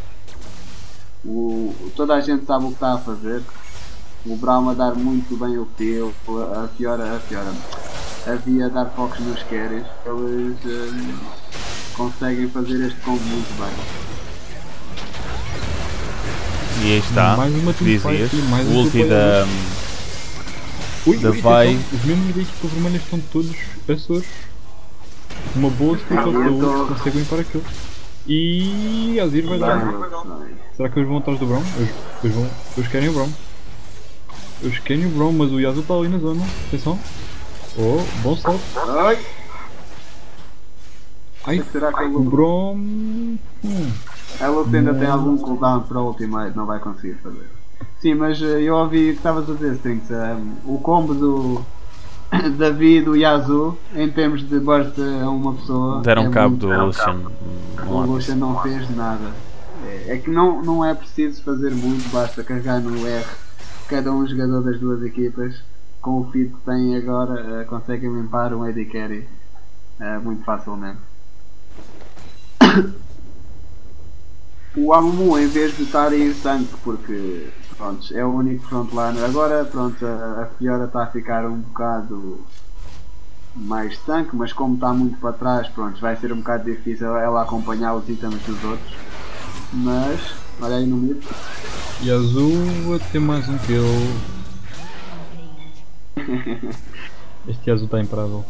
Toda a gente sabe o que está a fazer. O Braum a dar muito bem o peel, a Fiora havia a dar focos nos carries. Eles conseguem fazer este combo muito bem. E aí está, mais uma dizias, o ulti da Vai. Os membros da equipa vermelha estão todos Açores. Uma boa situação, conseguem limpar aquilo. E Azir vai dar. Será que eles vão atrás do Braum? Eles querem o Braum. Eles querem o Braum, mas o Yasuo está ali na zona. Atenção. Oh, bom salto. Ai, será que o Braum... A se ainda tem algum cooldown para o ultimate, não vai conseguir fazer. Sim, mas eu ouvi o que estavas a dizer, Strings. O combo do Davi do Yazoo em termos de burst a uma pessoa. Deram cabo do Lucian. O Lucian não fez nada. É que não é preciso fazer muito, basta carregar no R. Cada um jogador das duas equipas, com o feed que tem agora, consegue limpar um AD Carry muito facilmente. O Amumu, em vez de estar a ir tanque, porque pronto, é o único frontliner, agora pronto, a Fiora está a ficar um bocado mais tanque, mas como está muito para trás, pronto, vai ser um bocado difícil ela acompanhar os itens dos outros. Mas, olha aí no mid. E azul a ter mais um kill. Este azul está imparável.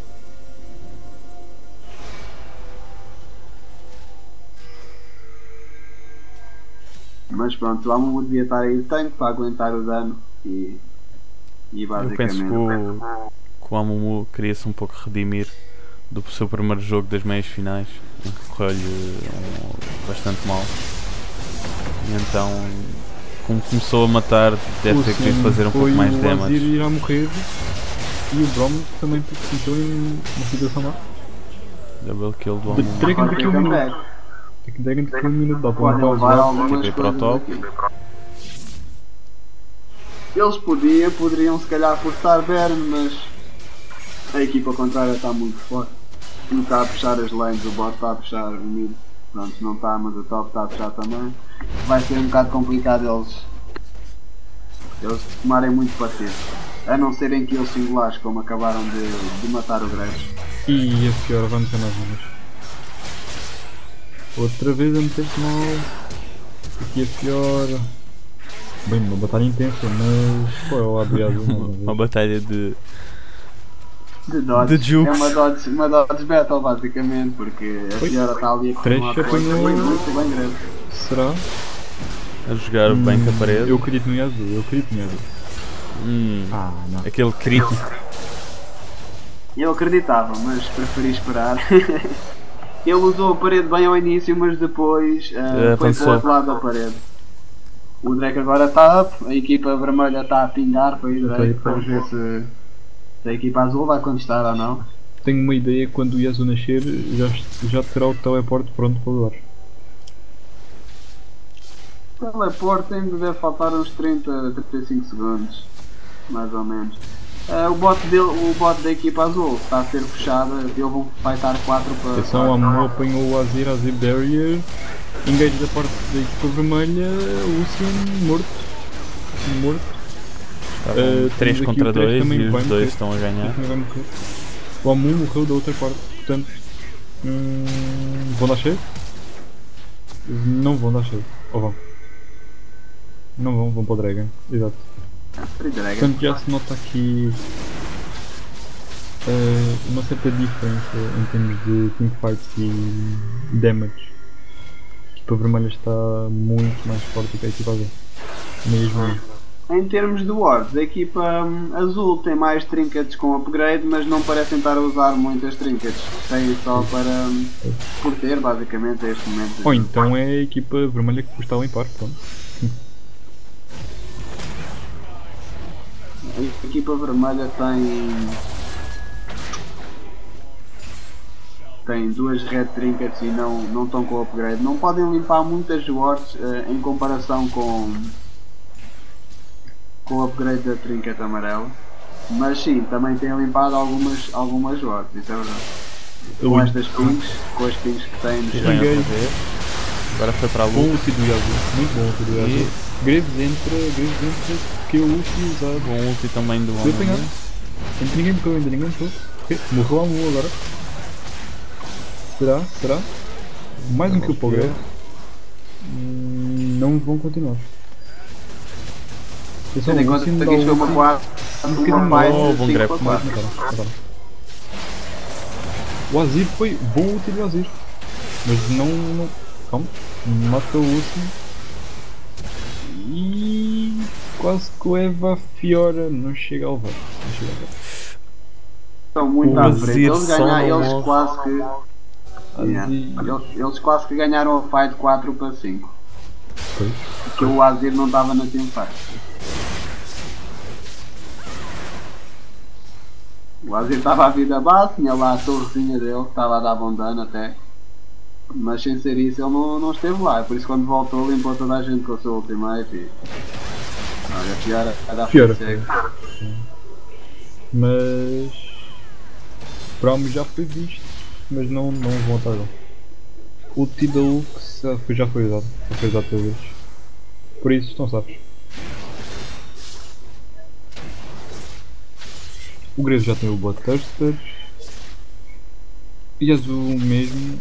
Mas pronto, lá não devia estar aí tanque para aguentar o dano e basicamente. Eu penso que o Amumu queria-se um pouco redimir do seu primeiro jogo das meias finais, em que correu-lhe bastante mal. E então, como começou a matar, deve ter querido fazer um pouco mais de damage. O Azir irá morrer e o Brom também se sentiu em uma situação lá. Double kill do Amumu. Dragon daqui a um minuto. Dragon daqui a um minuto, dá para uma pausa. Fiquei para o top. Eles poderiam se calhar forçar Baron, mas a equipa contrária está muito forte. Não está a puxar as lanes, o bot está a puxar o mid. Pronto, não está, mas o top está a puxar também. Vai ser um bocado complicado eles tomarem muito partido. A não serem kills singulares, como acabaram de matar o Graves. E a Fiora vai meter mais umas. Outra vez a meter-se mal. Aqui a Fiora. Bem, uma batalha intensa, mas foi o abriado uma batalha de dodge. De jukes. É uma dodge battle basicamente, porque a Fiora está ali a correr uma coisa muito bem grande. Será? A jogar bem com a parede. Eu acredito no Yazoo, não. Aquele crítico. Eu acreditava, mas preferi esperar. Ele usou a parede bem ao início, mas depois foi para o outro lado da parede. O Drake agora está up, a equipa vermelha está a pingar para ir direito. Vamos ver se a equipa azul vai contestar ou não. Tenho uma ideia, quando o Yazoo nascer já terá o teleporte pronto para usar. Teleporte ainda deve faltar uns 30-35 segundos, mais ou menos. O bot da equipa azul está a ser puxado, ele vai estar 4 para... Atenção, a Amumu apanhou o Azir Barrier, engage da parte da equipa vermelha, Lucian morto. 3 contra 2 e os dois estão a ganhar. O Amumu morreu da outra parte, portanto... vão dar cheio? Não vão dar cheio, ou vão? Não vão para o Dragon, exato. Portanto já se nota aqui uma certa diferença em termos de teamfights e damage. A equipa vermelha está muito mais forte que a equipa azul. Mesmo. Em termos de wards, a equipa azul tem mais trinkets com upgrade, mas não parecem estar a usar muitas trinkets. Tem só para por ter, basicamente, a este momento. Ou então é a equipa vermelha que custa a limpar, pronto. A equipa vermelha tem 2 red trinkets e não estão com upgrade. Não podem limpar muitas wards em comparação com o upgrade da trinket amarela. Mas sim, também têm limpado algumas wards, isso é verdade. Com estas pings, com as pings que têm nos Agora foi para a luta. Bom ulti do Yazoo, muito bom ulti do Yazoo. Graves entra, que eu ulti usado. Bom ulti também do Amumu. Ninguém morreu ainda, ninguém morreu. Morreu o Amumu agora. Será? Mais um kill para o Graves. Não vão continuar. Tendo em conta que aqui foi uma 4, bom grab. O Azir foi bom ulti do Azir. Mas não... Calma. Mata o Lucian. E quase que leva a Fiora. Não chega a levar. Estão muito à frente. Eles quase que Azir. eles quase que ganharam a fight 4 para 5. Pois. Porque o Azir não estava na teamfight. O Azir estava a vida base, tinha lá a torrezinha dele, que estava a dar bom dano até. Mas sem ser isso ele não esteve lá, por isso quando voltou limpou toda a gente com o seu ultimate e... Olha, Fiora a dar Fiora. cego. Mas... Braum já foi visto, mas não voltaram. O Tidalux já foi usado outra vez. Por isso, não sabes. O Graves já tem o Bloodthirster. E Azul mesmo.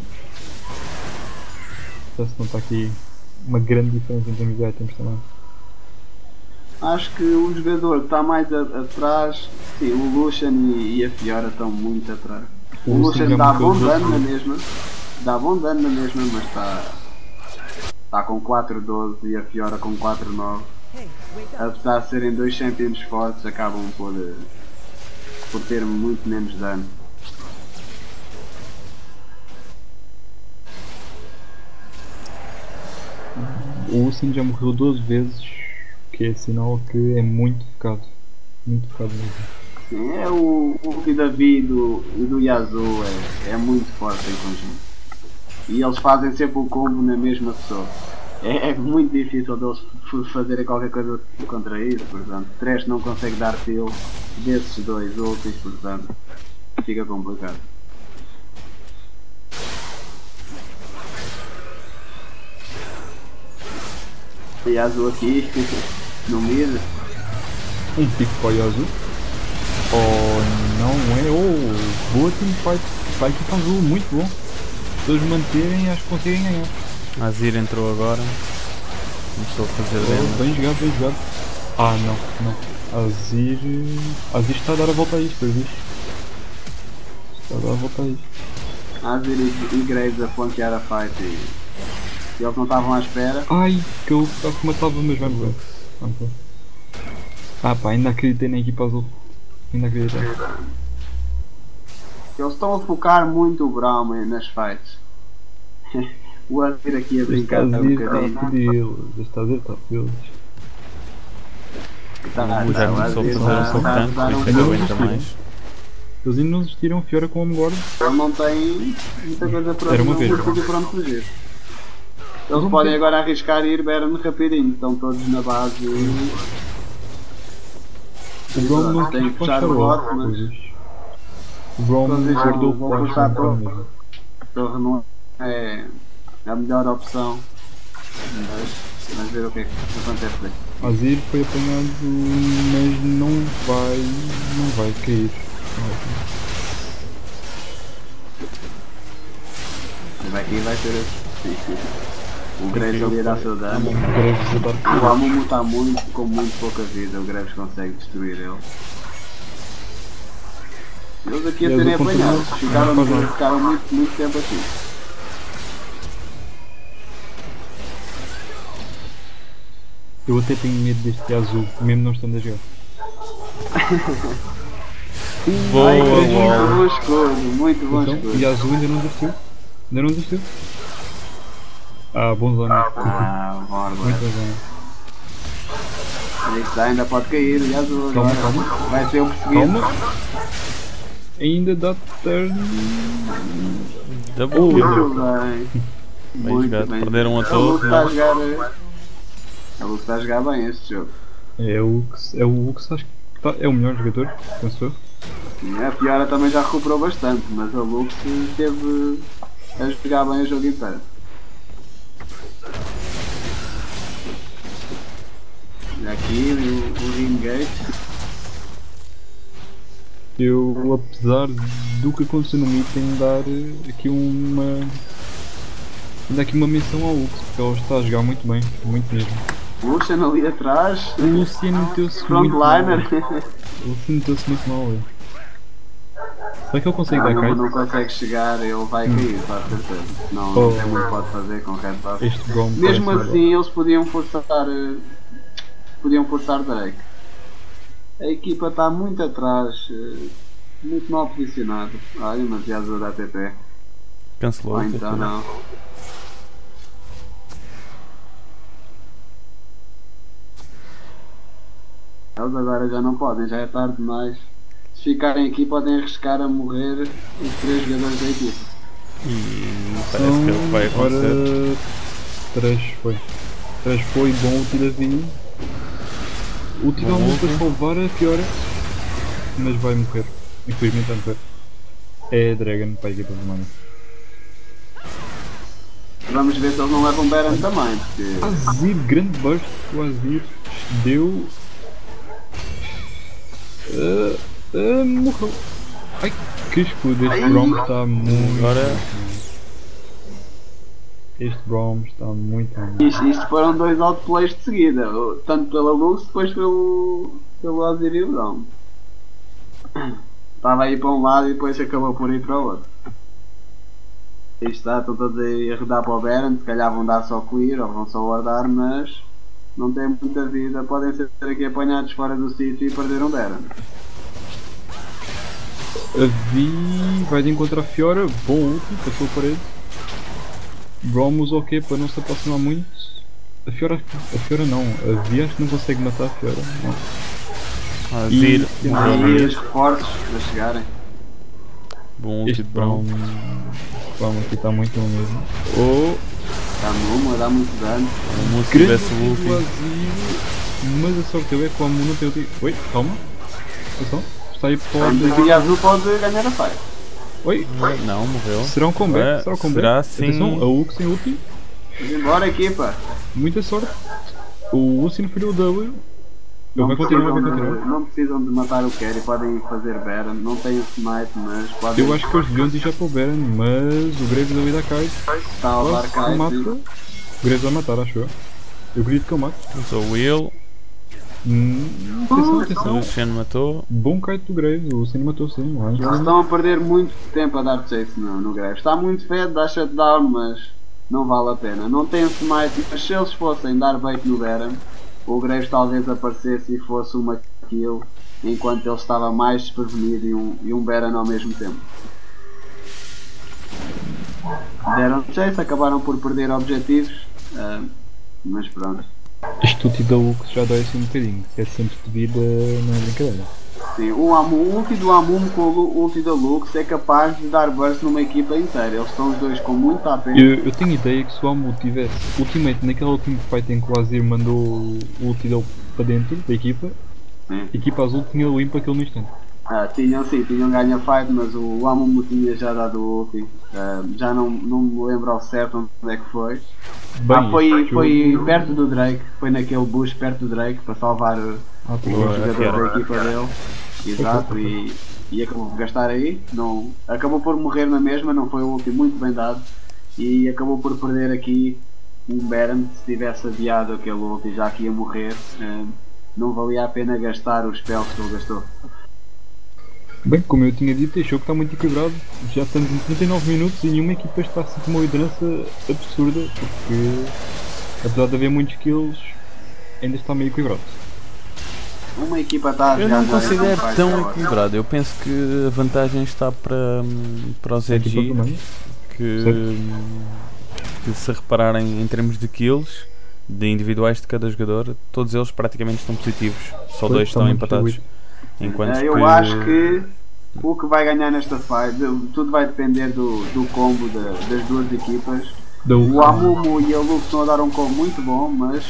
Já se não está aqui uma grande diferença entre os items também. Acho que o jogador que está mais atrás, sim, o Lucian e a Fiora estão muito atrás. O Lucian dá bom dano na mesma, mas está com 4-12 e a Fiora com 4-9. Apesar de serem dois champions fortes, acabam por ter muito menos dano. O Lucian já morreu 12 vezes, que é sinal que é muito focado. Muito focado mesmo. Sim, é o Davi e do Yasuo é muito forte em conjunto. E eles fazem sempre o combo na mesma pessoa. É muito difícil deles fazerem qualquer coisa contra isso, portanto. Thresh não consegue dar kill desses dois ultis, portanto. Fica complicado. Yasuo aqui, no mid. Um pico para o Yasuo. Oh, não é? Oh, boa teamfight. Vai que Azul, muito bom. Se eles manterem, acho que conseguem ganhar. Azir entrou agora. Começou a fazer dano. Bem jogado, bem jogado. Ah, não. Azir está a dar a volta a isto, visto? Está a dar a volta a isto. Azir e Graves a flanquear a fight e eles não estavam à espera. Ai, que eu matava, mas vai morrer. Ah pá, ainda acreditei na equipa azul. Ainda acreditei. Eles estão a focar muito o Braum nas fights. O Azir aqui a brincar um bocadinho. Este Azir está deles. O já começou a fazer um soco tanque, por isso ainda aguenta mais. Eles ainda não desistiram, Fiora com o Homegord. Ele não tem muita coisa para Era uma vez. fugir. Eles podem agora arriscar e ir Baron rapidinho, estão todos na base. O Braum não tem quis que puxar puxar o o bot, bot, mas o Braum guardou o vou flash puxar no todo. mesmo. Torre não é a melhor opção, mas ver o que é que acontece daqui. Azir foi apanhado, mas não vai cair. Aqui vai ter o Graves ali a dar seu dano. Graves O Amumu está com muito pouca vida, o Graves consegue destruir ele. Eles aqui a serem apanhados, ficaram muito tempo aqui. Eu até tenho medo deste azul, mesmo não estando a jogar. Boa, muito bom escudo, muito bom Então, escudo. e a azul ainda não desistiu? Ah, bom zona. Bora. Muito bom. Aí está, ainda pode cair, e azul Calma, agora. calma. Vai ser o perseguido. Calma. Ainda dá turn. Double Muito kill. bem. Bem Muito jogado. bem. Perderam a A torre. Luke está a jogar bem este jogo. É o Ux, acho que é o melhor jogador, pensou? Sim, a Fiora também já recuperou bastante, mas a Lux esteve a jogar bem o jogo inteiro. E aqui o Ringate. Eu, apesar do que aconteceu no mid, tenho de dar aqui uma menção ao Lux, porque ela está a jogar muito bem, muito mesmo. Lucian ali atrás. O Luciano meteu-se muito mal. Frontliner. O Luciano meteu-se muito mal ali. Será que ele consegue dar kite? Não consegue chegar, ele vai cair, com certeza. Não tem muito que pode fazer com o Red Buff. Este Braum Mesmo parece assim eles podiam forçar Drake. A equipa está muito atrás, muito mal posicionada. Olha, mas já usou da ATP. Cancelou. Ou então não. Eles agora já não podem, já é tarde demais. Se ficarem aqui podem arriscar a morrer os 3 jogadores da equipa. E parece que ele vai acontecer. 3 foi bom o tiro assim. O tiro para salvar a Fiora, mas vai morrer. Infelizmente vai morrer. É Dragon para a equipa do Mano. Vamos ver se eles não levam Baron também, porque... Azir, grande burst, o Azir deu... morreu. Ai, que escudo, este Braum está muito... Agora... Este Braum está muito mal. Isto foram 2 outplays de seguida, tanto pela Lux, depois pelo Azir e o Braum. Estava a ir para um lado e depois acabou por ir para o outro. Isto está, estão todos a rodar para o Baron, se calhar vão dar só clear ou vão só guardar, mas não têm muita vida, podem ser aqui apanhados fora do sítio e perder um Baron. A Vi vai de encontrar a Fiora, bom ulti, passou a parede. Braum usou o quê para não se aproximar muito? A Fiora não, a Vi acho que não consegue matar a Fiora, não. Azir, e os reforços para chegarem. bom ulti Este de Braum. Braum aqui está muito bom mesmo. Oh! Está numa, dá muito dano. Como se tivesse o ulti. Mas a sorte dele é que o Amu não tem ulti. Oi, calma. Atenção. Está aí A pode... Azul pode ganhar a fight. Oi! Não, morreu. Será um comeback? Será um comeback? Será sim. Atenção, a Ux sem ulti. Vamos embora, equipa. Muita sorte. O Luciano falhou o W. Ele vai continuar, vai continuar. Não precisam de matar o Kerry, podem ir fazer Baron. Não tem o smite, mas podem... Eu acho que eles deviam ir já para o Baron, mas o Graves ali dá Kite. Está a levar Kite. Mata. O Graves vai matar, acho eu. Eu acredito que ele mate. Usou o Will. Atenção, O atenção. Luciano matou. Bom kite do Graves, o Luciano matou sim. Eles estão a perder muito tempo a dar chase no Graves. Está muito fed, dá shutdown, mas não vale a pena. Não tem smite, mas se eles fossem dar bait no Baron, o Graves talvez aparecesse e fosse uma kill, enquanto ele estava mais desprevenido e um Baron ao mesmo tempo. Deram chase, acabaram por perder objetivos, mas pronto. Este ulti da Ux já dói assim um bocadinho. 700 de vida não é brincadeira. Sim, o ulti do Amumu com o ulti da Lux é capaz de dar burst numa equipa inteira. Eles estão os dois com muito AP. Eu tenho ideia que se o Amu tivesse ultimate naquela última fight em que o Azir mandou o ulti dele para dentro da equipa, a equipa azul tinha limpo aquele no instante. Tinham ganho a fight, mas o Amumu tinha já dado o ulti. Já não me lembro ao certo onde é que foi. Foi perto do Drake, foi naquele bush perto do Drake para salvar o jogador da equipa dele. Exato, e acabou por gastar aí. Acabou por morrer na mesma, não foi o ulti muito bem dado. E acabou por perder aqui um Baron. Se tivesse adiado aquele ulti já que ia morrer, não valia a pena gastar os spells que ele gastou. Bem, como eu tinha dito, este jogo está muito equilibrado. Já estamos em 39 minutos e nenhuma equipa está assim com uma liderança absurda, porque apesar de haver muitos kills, ainda está meio equilibrado. Uma equipa está a Eu não considero tão equilibrado. Eu penso que a vantagem está para os EG, que se repararem em termos de kills, de individuais de cada jogador, todos eles praticamente estão positivos. Só dois estão empatados. Eu acho que o que vai ganhar nesta fight, tudo vai depender do combo das duas equipas. O Amumu e a Lux estão a dar um combo muito bom, mas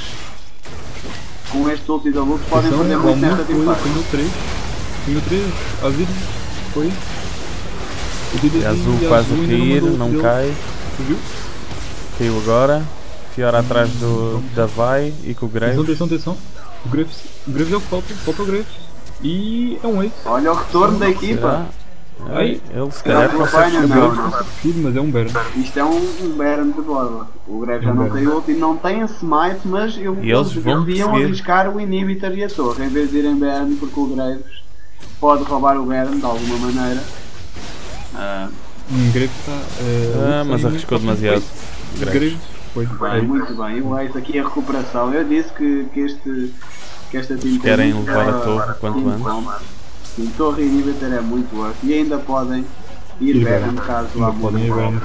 com este ulti da Lux podem perder muito nesta team fight. Tenho 3, Azir foi. Azul quase a cair, não cai. Caiu agora. Fiora atrás da Vai e com o Graves. Atenção. O Graves é o que falta o Graves. E é um ace. Olha o retorno da equipa. Ele se calhar consegue mas é um Baron. Isto é um Baron de borla. O Graves já não tem ulti, não tem smite, mas eles deviam arriscar o inhibitor e a torre em vez de irem Baron, porque o Graves pode roubar o Baron de alguma maneira. Graves está. Mas arriscou demasiado. Graves foi. Muito bem. O ace aqui a recuperação. Eu disse que esta team querem levar a torre quanto antes. Sim, torre e inhibitor é muito worth e ainda podem ir Baron caso o Amumu.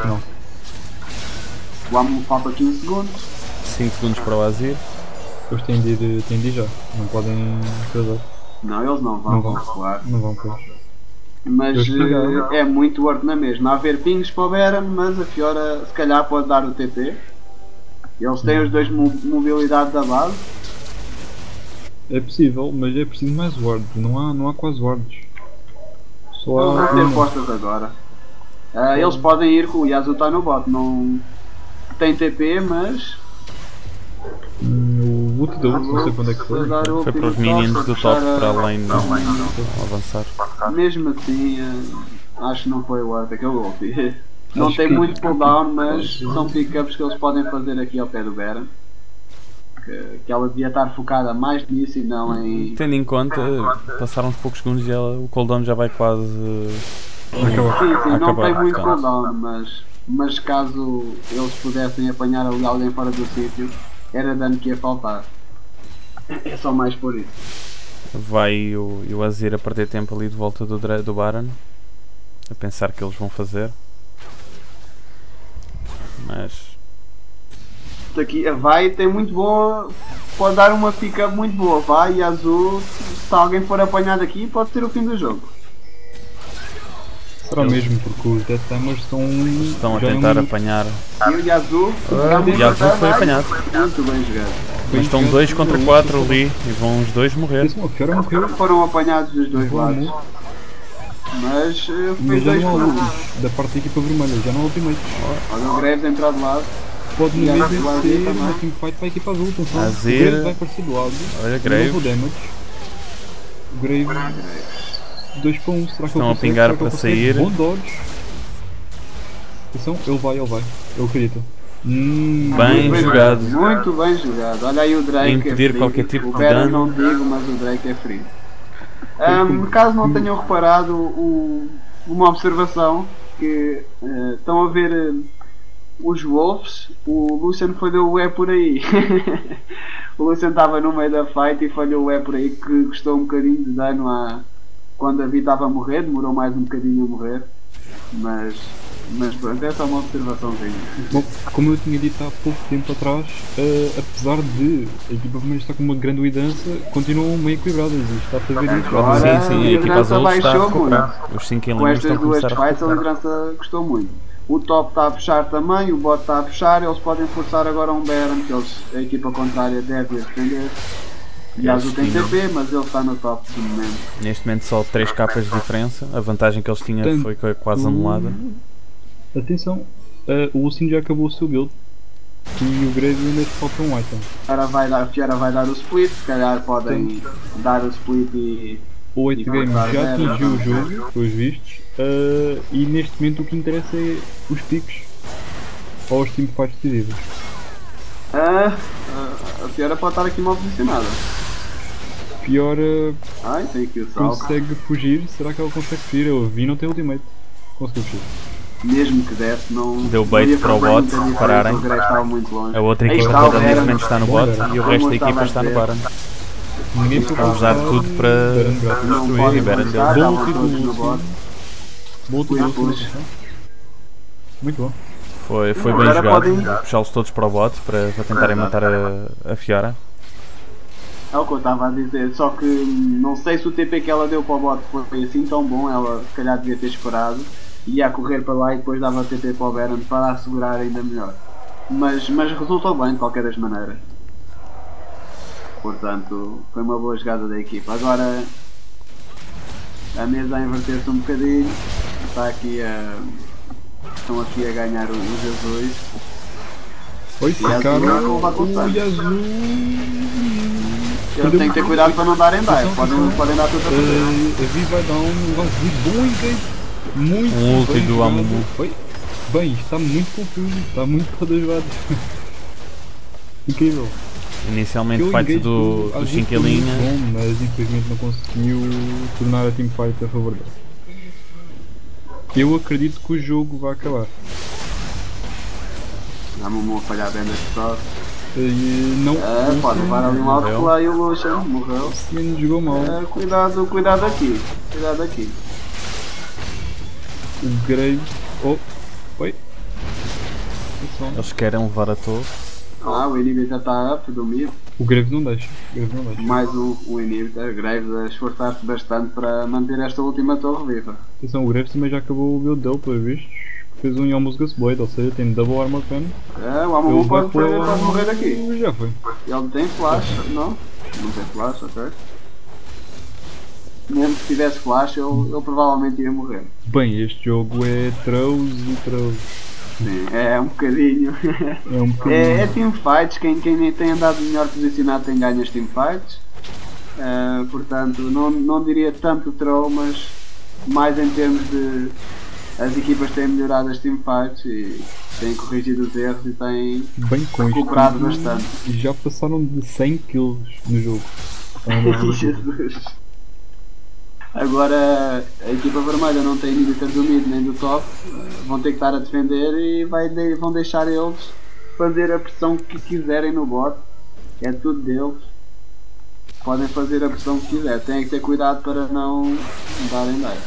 O Amumu falta 15 segundos. 5 segundos para o Azir. Eles têm de ir já, não podem casar. Não, eles não vão recuar. Não vão, pois. Mas é muito worth na mesma. Há haver pings para o Baron, mas a Fiora se calhar pode dar o TP. Eles têm os dois mobilidade da base. É possível, mas é preciso mais wards. Não há quase wards. Só Não há vão ter uma. postas agora. Eles podem ir com o Yasuo está no bot. Não tem TP, mas. O ult deu, não sei quando é que foi. Foi para os minions do top para além não avançar. Mesmo assim, acho que não foi o worth aquele ult. Não tem muito cooldown, mas são pickups que eles podem fazer aqui ao pé do Baron. Que ela devia estar focada mais nisso e não em. Tendo em conta, passaram uns poucos segundos e o cooldown já vai quase. Sim, não tem muito cooldown, mas caso eles pudessem apanhar ali alguém fora do sítio, era dano que ia faltar. É só mais por isso. Vai o Azir a perder tempo ali de volta do Baron, a pensar que eles vão fazer. Mas. Aqui vai, tem muito boa. Pode dar uma pick-up muito boa. Vai, Yasuo, se alguém for apanhado aqui, pode ser o fim do jogo. Será mesmo, porque os Death Timers estão a tentar apanhar. E o Yasuo foi apanhado. Muito bem jogado. Mas estão 2 contra 4 ali e vão os dois morrer. Foram apanhados dos dois lados. Mas fez 2 por 1. Da parte da equipa vermelha, já não há ultimate. Olha o Graves entrar de lado. Pode no meio ser uma teamfight para a equipa azul. Atenção, o Graves vai aparecer do lado. Olha, Graves. O Graves 2 para 1. Será que estão a pingar para sair? Bom dodge. Atenção, ele vai. Eu acredito. Bem jogado. Muito bem jogado. Olha aí o Drake. Impedir qualquer tipo de dano. Não digo, mas o Drake é frio. Caso não tenham reparado, uma observação que estão a ver os Wolves, o Lucian falhou o E por aí. O Lucian estava no meio da fight e falhou o E por aí, que custou um bocadinho de dano quando a Vi estava a morrer, demorou mais um bocadinho a morrer, mas pronto, é só uma observaçãozinha. Bom, como eu tinha dito há pouco tempo atrás, apesar de a equipa vermelha estar com uma grande liderança, continuam meio equilibradas e está a fazer isso. Sim, a equipa azul está a recuperar. Os 5 em linha estão a começar a recuperar. Fights, a liderança gostou muito. O top está a puxar também, o bot está a puxar, eles podem forçar agora um Baron, que a equipa contrária deve defender. Yasuo tem TP, mas ele está no top de momento. Neste momento só 3 capas de diferença, a vantagem que eles tinham foi quase anulada. Atenção, o Lucian já acabou o seu build e o Graves ainda falta um item. A Fiora vai dar o split, se calhar podem dar o split e... O 8 Game já atingiu o jogo, pelos vistos, e neste momento o que interessa é os picos ou os teamfights decisivos. A Fiora pode estar aqui mal posicionada. Fiora tem aqui o salto. consegue fugir, será que ela consegue fugir? Eu vi, não tem ultimate, conseguiu fugir. Mesmo que desse, não... Deu bait para o bot, pararem. A outra equipa toda neste momento está no bot e o resto da equipa está no Baron. Vão usar tudo para destruir e Baron deu muito bom. Foi bem jogado, puxá-los todos para o bot para tentarem matar a Fiora. É o que eu estava a dizer, só que não sei se o TP que ela deu para o bot foi assim tão bom, ela se calhar devia ter esperado, ia correr para lá e depois dava TP para o Baron para assegurar ainda melhor. Mas resultou bem de qualquer das maneiras. Portanto, foi uma boa jogada da equipa. Agora a mesa a inverter-se um bocadinho, estão aqui a ganhar os azuis. Oi, ficaram o Yasuo. Eles têm que ter cuidado para não darem dive, podem dar tudo a fazer. A Vi vai dar um Yasuo bom engage. Muito um ult do Amumu. Bem, isto está muito confuso, está muito para dois lados. Incrível. Inicialmente o fight do 5 em linha. Bom, mas infelizmente não conseguiu tornar a teamfight a favor dele. Eu acredito que o jogo vai acabar. Amumu a falhar bem neste troço. Não. Pode levar ali um outplay e o Lucian morreu. Sim, jogou mal. Cuidado aqui. Cuidado aqui. O Graves. Oi. Eles querem levar a torre. O inhibitor está up do mid. O Graves não deixa. Mais um inhibitor. Graves a esforçar-se bastante para manter esta última torre viva. Atenção, o Graves também já acabou o build dele, pelos vistos. Fez um Yomusgus Blade, ou seja, tem double armor pen. O Amumu pode morrer aqui. Já foi. Ele tem flash, não? Não tem flash, ok. Mesmo se tivesse flash, ele provavelmente ia morrer. Bem, este jogo é Trouse e Trouse. Sim, é um bocadinho. É teamfights, quem tem andado melhor posicionado tem ganho as teamfights. Portanto, não diria tanto throw, mas mais em termos de. As equipas têm melhorado as teamfights e têm corrigido os erros e têm recuperado bastante. E já passaram de 100 kills no jogo. Jesus. Agora a equipa vermelha não tem inhibitor do mid nem do top, vão ter que estar a defender e vão deixar eles fazer a pressão que quiserem no bot, é tudo deles, podem fazer a pressão que quiser, têm que ter cuidado para não darem daí.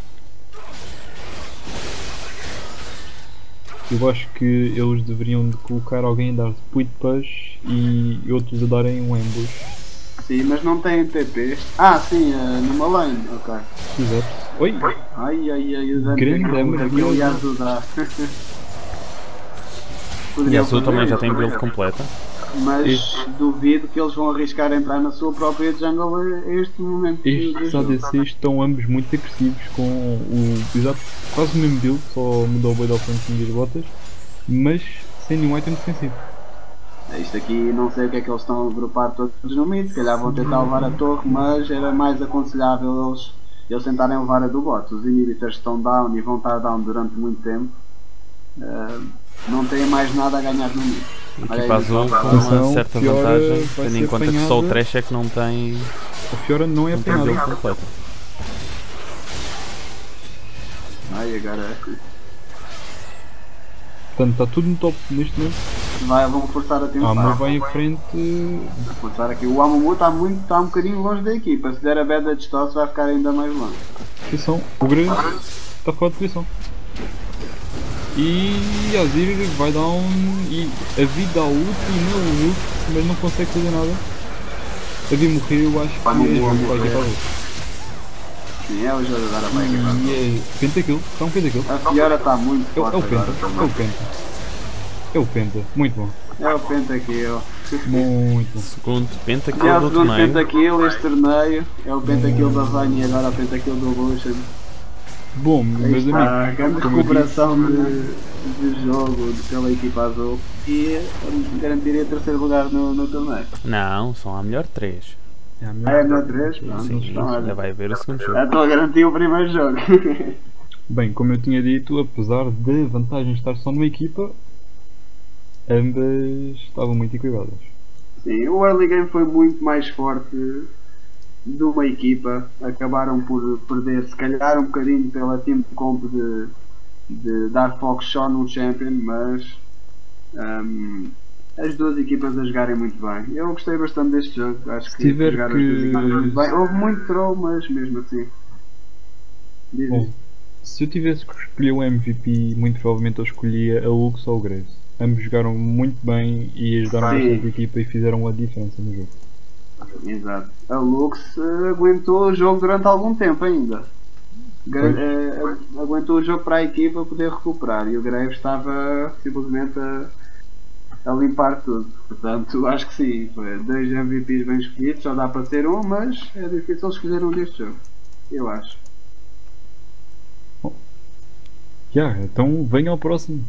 Eu acho que eles deveriam de colocar alguém a dar split push e outros a darem um ambush. Sim, mas não tem TP. Sim, numa lane, ok. Exato. Oi! Ai, o dano grande que ele ia ajudar. E a sua também já tem build completa. Mas duvido que eles vão arriscar entrar na sua própria jungle a este momento. Estes ADCs estão ambos muito agressivos com o exato, quase o mesmo build, só mudou o Blade of Flanking das botas, mas sem nenhum item defensivo. Isto aqui não sei o que é que eles estão a agrupar todos no mid, se calhar vão tentar levar a torre, mas era mais aconselhável eles tentarem levar a do bot. Os inhibitors estão down e vão estar down durante muito tempo, não têm mais nada a ganhar no mid. A equipa azul com uma certa vantagem, tendo em conta que só o Thresh é que não tem. A Fiora não é apanhada completa. Agora. Portanto, está tudo no top neste momento. Vão forçar a tempo. Amumu vai em frente. Forçar aqui. O Amumu está um bocadinho longe da equipa. Se der a beta de stoss vai ficar ainda mais longe. Posição. O grande está fora de posição. E a Azir vai down e a vida à última Lux, mas não consegue fazer nada. A Vi morreu, acho que é jogo para a equipa azul. Sim, é o jogo agora vai equipa. E é pentakill, está um pentakill. A Fiora está muito forte. É o Penta, muito bom. É o Pentakill. Muito bom. Segundo Pentakill é o do segundo torneio. Pentakill este torneio. É o Pentakill da Vayne e agora o Pentakill do Lucian. Bom, meus amigos, grande recuperação de jogo pela equipa azul e garantiria terceiro lugar no torneio. Não, são a melhor 3. É a melhor 3? Já vai ver o segundo jogo. Já estou a garantir o primeiro jogo. Bem, como eu tinha dito, apesar de vantagem estar só numa equipa, ambas estavam muito equilibradas. Sim, o early game foi muito mais forte de uma equipa, acabaram por perder se calhar um bocadinho pela team comp de dar foco só num champion, mas as duas equipas a jogarem muito bem. Eu gostei bastante deste jogo, acho que jogaram as duas equipas muito bem. Houve muito throw, mas mesmo assim. Bom, se eu tivesse que escolher o MVP, muito provavelmente eu escolhia a Lux ou o Graves. Ambos jogaram muito bem e ajudaram bastante a equipa e fizeram a diferença no jogo. Exato. A Lux aguentou o jogo durante algum tempo ainda. Aguentou o jogo para a equipa poder recuperar e o Graves estava simplesmente a limpar tudo. Portanto, acho que sim. Foi 2 MVPs bem escolhidos, só dá para ser um, mas é difícil escolher um deste jogo. Eu acho. Então venha ao próximo.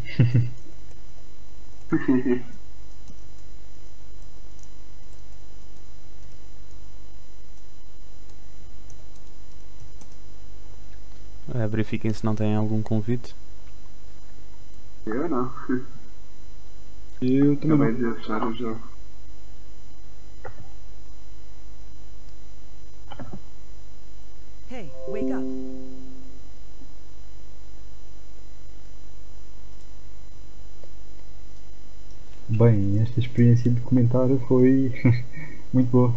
Verifiquem se não têm algum convite. Eu não. Eu também acabei de fechar o jogo. Hey, wake up. Bem, esta experiência de comentário foi muito boa.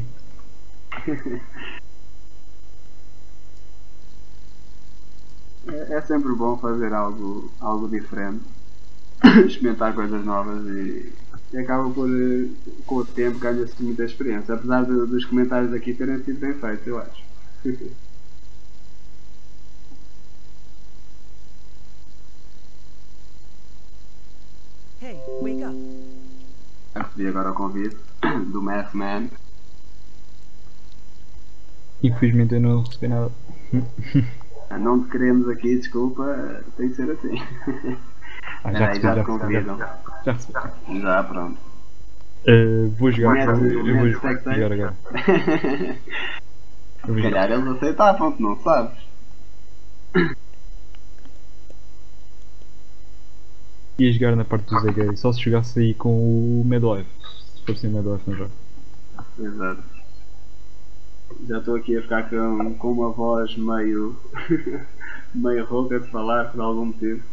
É sempre bom fazer algo diferente, experimentar coisas novas e e acaba por, com o tempo, ganha-se muita experiência. Apesar dos comentários aqui terem sido bem feitos, eu acho. Hey, wake up. Recebi agora o convite do Math Man. Infelizmente eu não recebi nada. Não te queremos aqui, desculpa, tem que ser assim. Já Peraí, recebi, já já te recebi. convidam. Já recebi. Já, pronto. Vou jogar, Mete- eu vou mete jogar spectator. agora. Eu vou Se jogar. calhar eles aceitavam, tu não sabes. Ia jogar na parte do Zegay, só se jogasse aí com o Medlife. Se fosse o Medlife no jogo. Exato. Já estou aqui a ficar com uma voz meio. meio rouca de falar por algum motivo.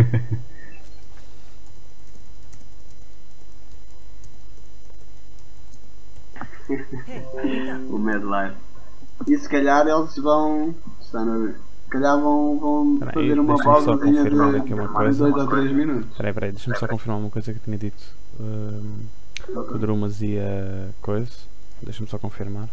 Hey, wake up. O Medlife. E se calhar eles vão. Está na... Se calhar vão Espera aí, fazer uma deixa-me só pausazinha confirmar aqui uma de coisa. 2 ou 3 minutos. Peraí, deixa-me só confirmar uma coisa que eu tinha dito. O Drumas e a coisa. Deixa-me só confirmar.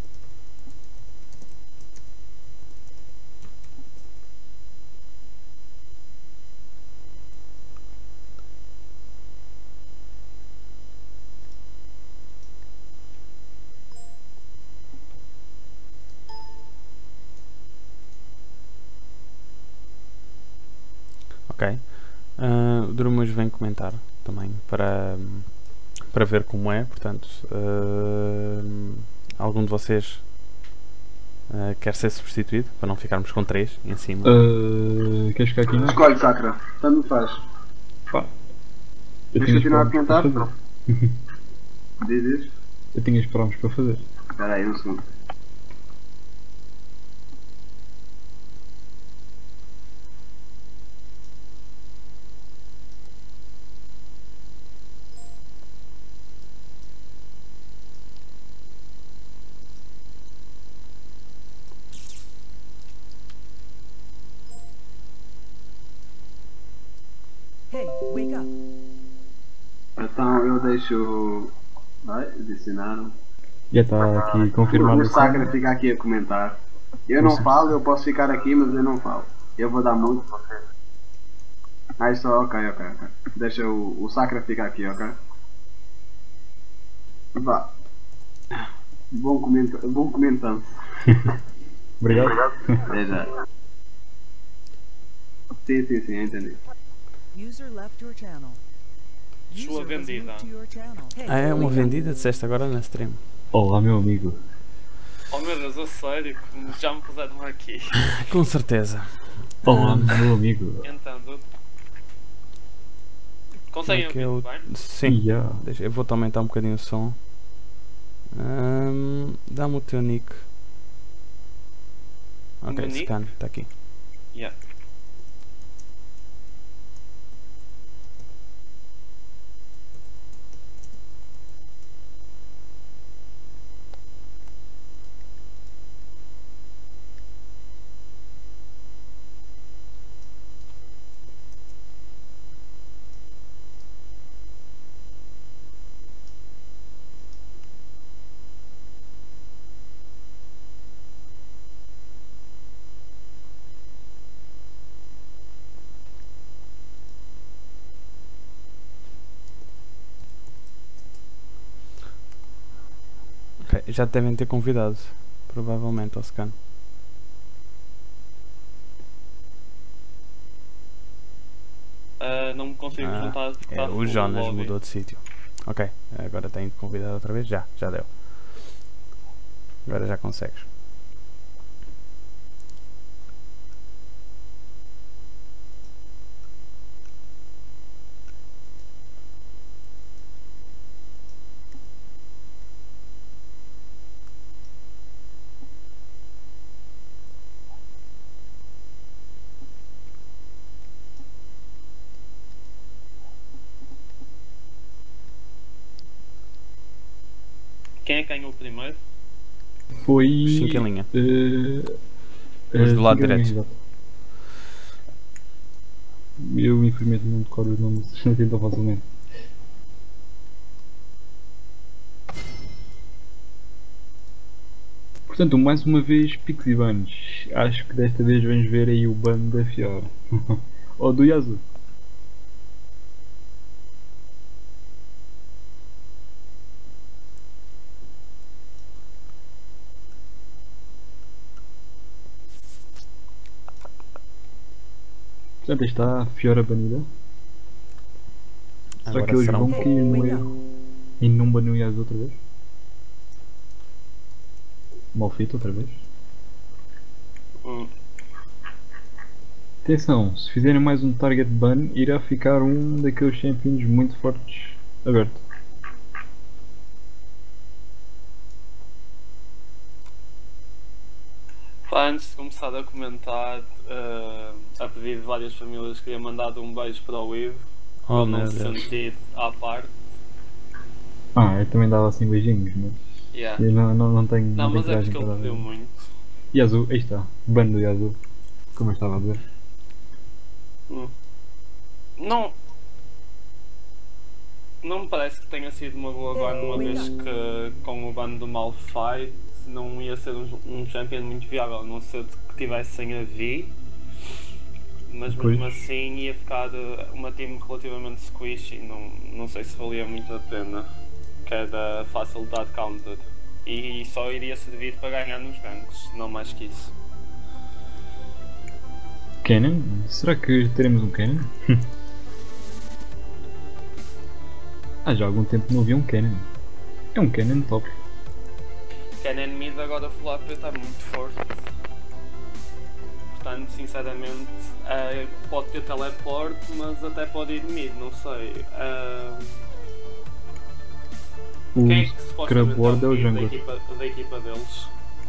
Ok. O Drumas vem comentar também para ver como é. Portanto, algum de vocês quer ser substituído para não ficarmos com 3 em cima. Queres ficar aqui? Não? Escolhe, Sacra. Tanto faz. Pá. Queres tinha continuar a os promos comentar? para fazer. Diz isso. Eu tinha os promos para fazer. Espera aí um segundo. Hey, wake up. Então eu deixo. Vai, adicionaram. Já está aqui confirmado. O Sacra fica aqui a comentar. Eu não falo, eu posso ficar aqui, mas eu não falo. Eu vou dar muito. Ah, isso, ok. Deixa o Sacra ficar aqui, ok? Vá. Bom comentando. Obrigado. Até já. Sim, entendi. User left your channel. Sua User was vendida. moved to your channel. Hey, Ah, é uma wake up. vendida, disseste agora na stream. Olá, meu amigo. Oh meu Deus, a sério, que já me puseram aqui. Com certeza. Olá, meu amigo. Então, dude. Como Conseguem é que ouvir eu... bem? Sim. Yeah. Deixa, eu vou-te aumentar um bocadinho o som. Dá-me o teu nick. Ok, meu nick? scan, está aqui. Yeah. Ok, já te devem ter convidado. Provavelmente ao scan. Não me consigo juntar porque É, está o full Jonas lobby. mudou de sítio. Ok, agora tenho de convidar outra vez. Já deu. Agora já consegues. Quem é que ganhou o primeiro? Foi. 5 em linha. Os do lado 5 em linha, direito. exato. Eu infelizmente não decoro os nomes assim tão facilmente. Portanto, mais uma vez, picos e bans. Acho que desta vez vamos ver aí o ban da Fiora. Ou do Yasuo. Portanto, está a Fiora banida. Será que eles será vão cair no erro e não banir o Yasuo outra vez? Mal feito outra vez? Atenção, se fizerem mais um target ban, irá ficar um daqueles champions muito fortes aberto. Antes de começar a comentar, a pedido de várias famílias, queria mandar um beijo para o Ivo, Oh para não meu se Deus. sentir à parte. Eu também dava assim beijinhos, mas Yeah. eu não tenho, Não, não tenho mas é coragem porque para ele dar. pediu muito. Yasuo, aí está, ban do Yasuo, como eu estava a dizer. Não me parece que tenha sido uma boa ban, uma vez que com o ban do Malphite não ia ser um champion muito viável, a não ser que tivessem a V, mas Pois. mesmo assim ia ficar uma team relativamente squishy, não sei se valia muito a pena, que era fácil de dar counter e só iria servir para ganhar nos ganks, não mais que isso. Cannon? Será que teremos um Cannon? Já há algum tempo não havia um Cannon. É um Cannon top. Cannon mid agora full AP está muito forte. Portanto, sinceramente, pode ter teleporte, mas até pode ir mid, não sei. O Quem é que supostamente Scrubboard é o mid jungler. da equipa deles?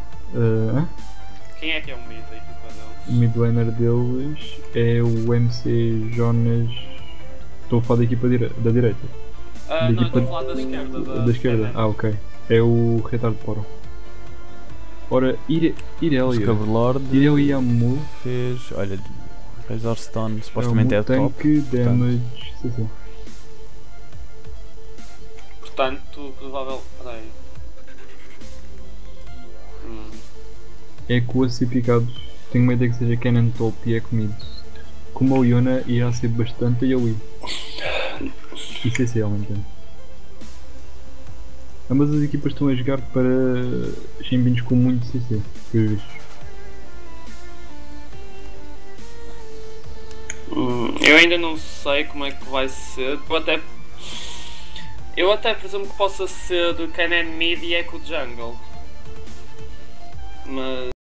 Uh, Quem é que é o mid da equipa o deles? midlaner deles é o MC Jonas. Estou a falar da equipa da direita. Não, equipa estou a falar da esquerda. Da esquerda? Cannon. Ok. É o Retard Poro. Ora, O Irelia. Scavelord Irelia Mu fez. Olha, Razor Stone é um supostamente é top. tanque damage CC. Portanto, provável. Peraí. É com a picados. Tenho medo de que seja Cannon top e é comido. Como o Iona irá ser bastante AoE. E CC ao mesmo tempo. Ambas as equipas estão a jogar para champions com muito CC, pelos vistos. Eu ainda não sei como é que vai ser. Eu até presumo que possa ser Cannon mid e Echo jungle.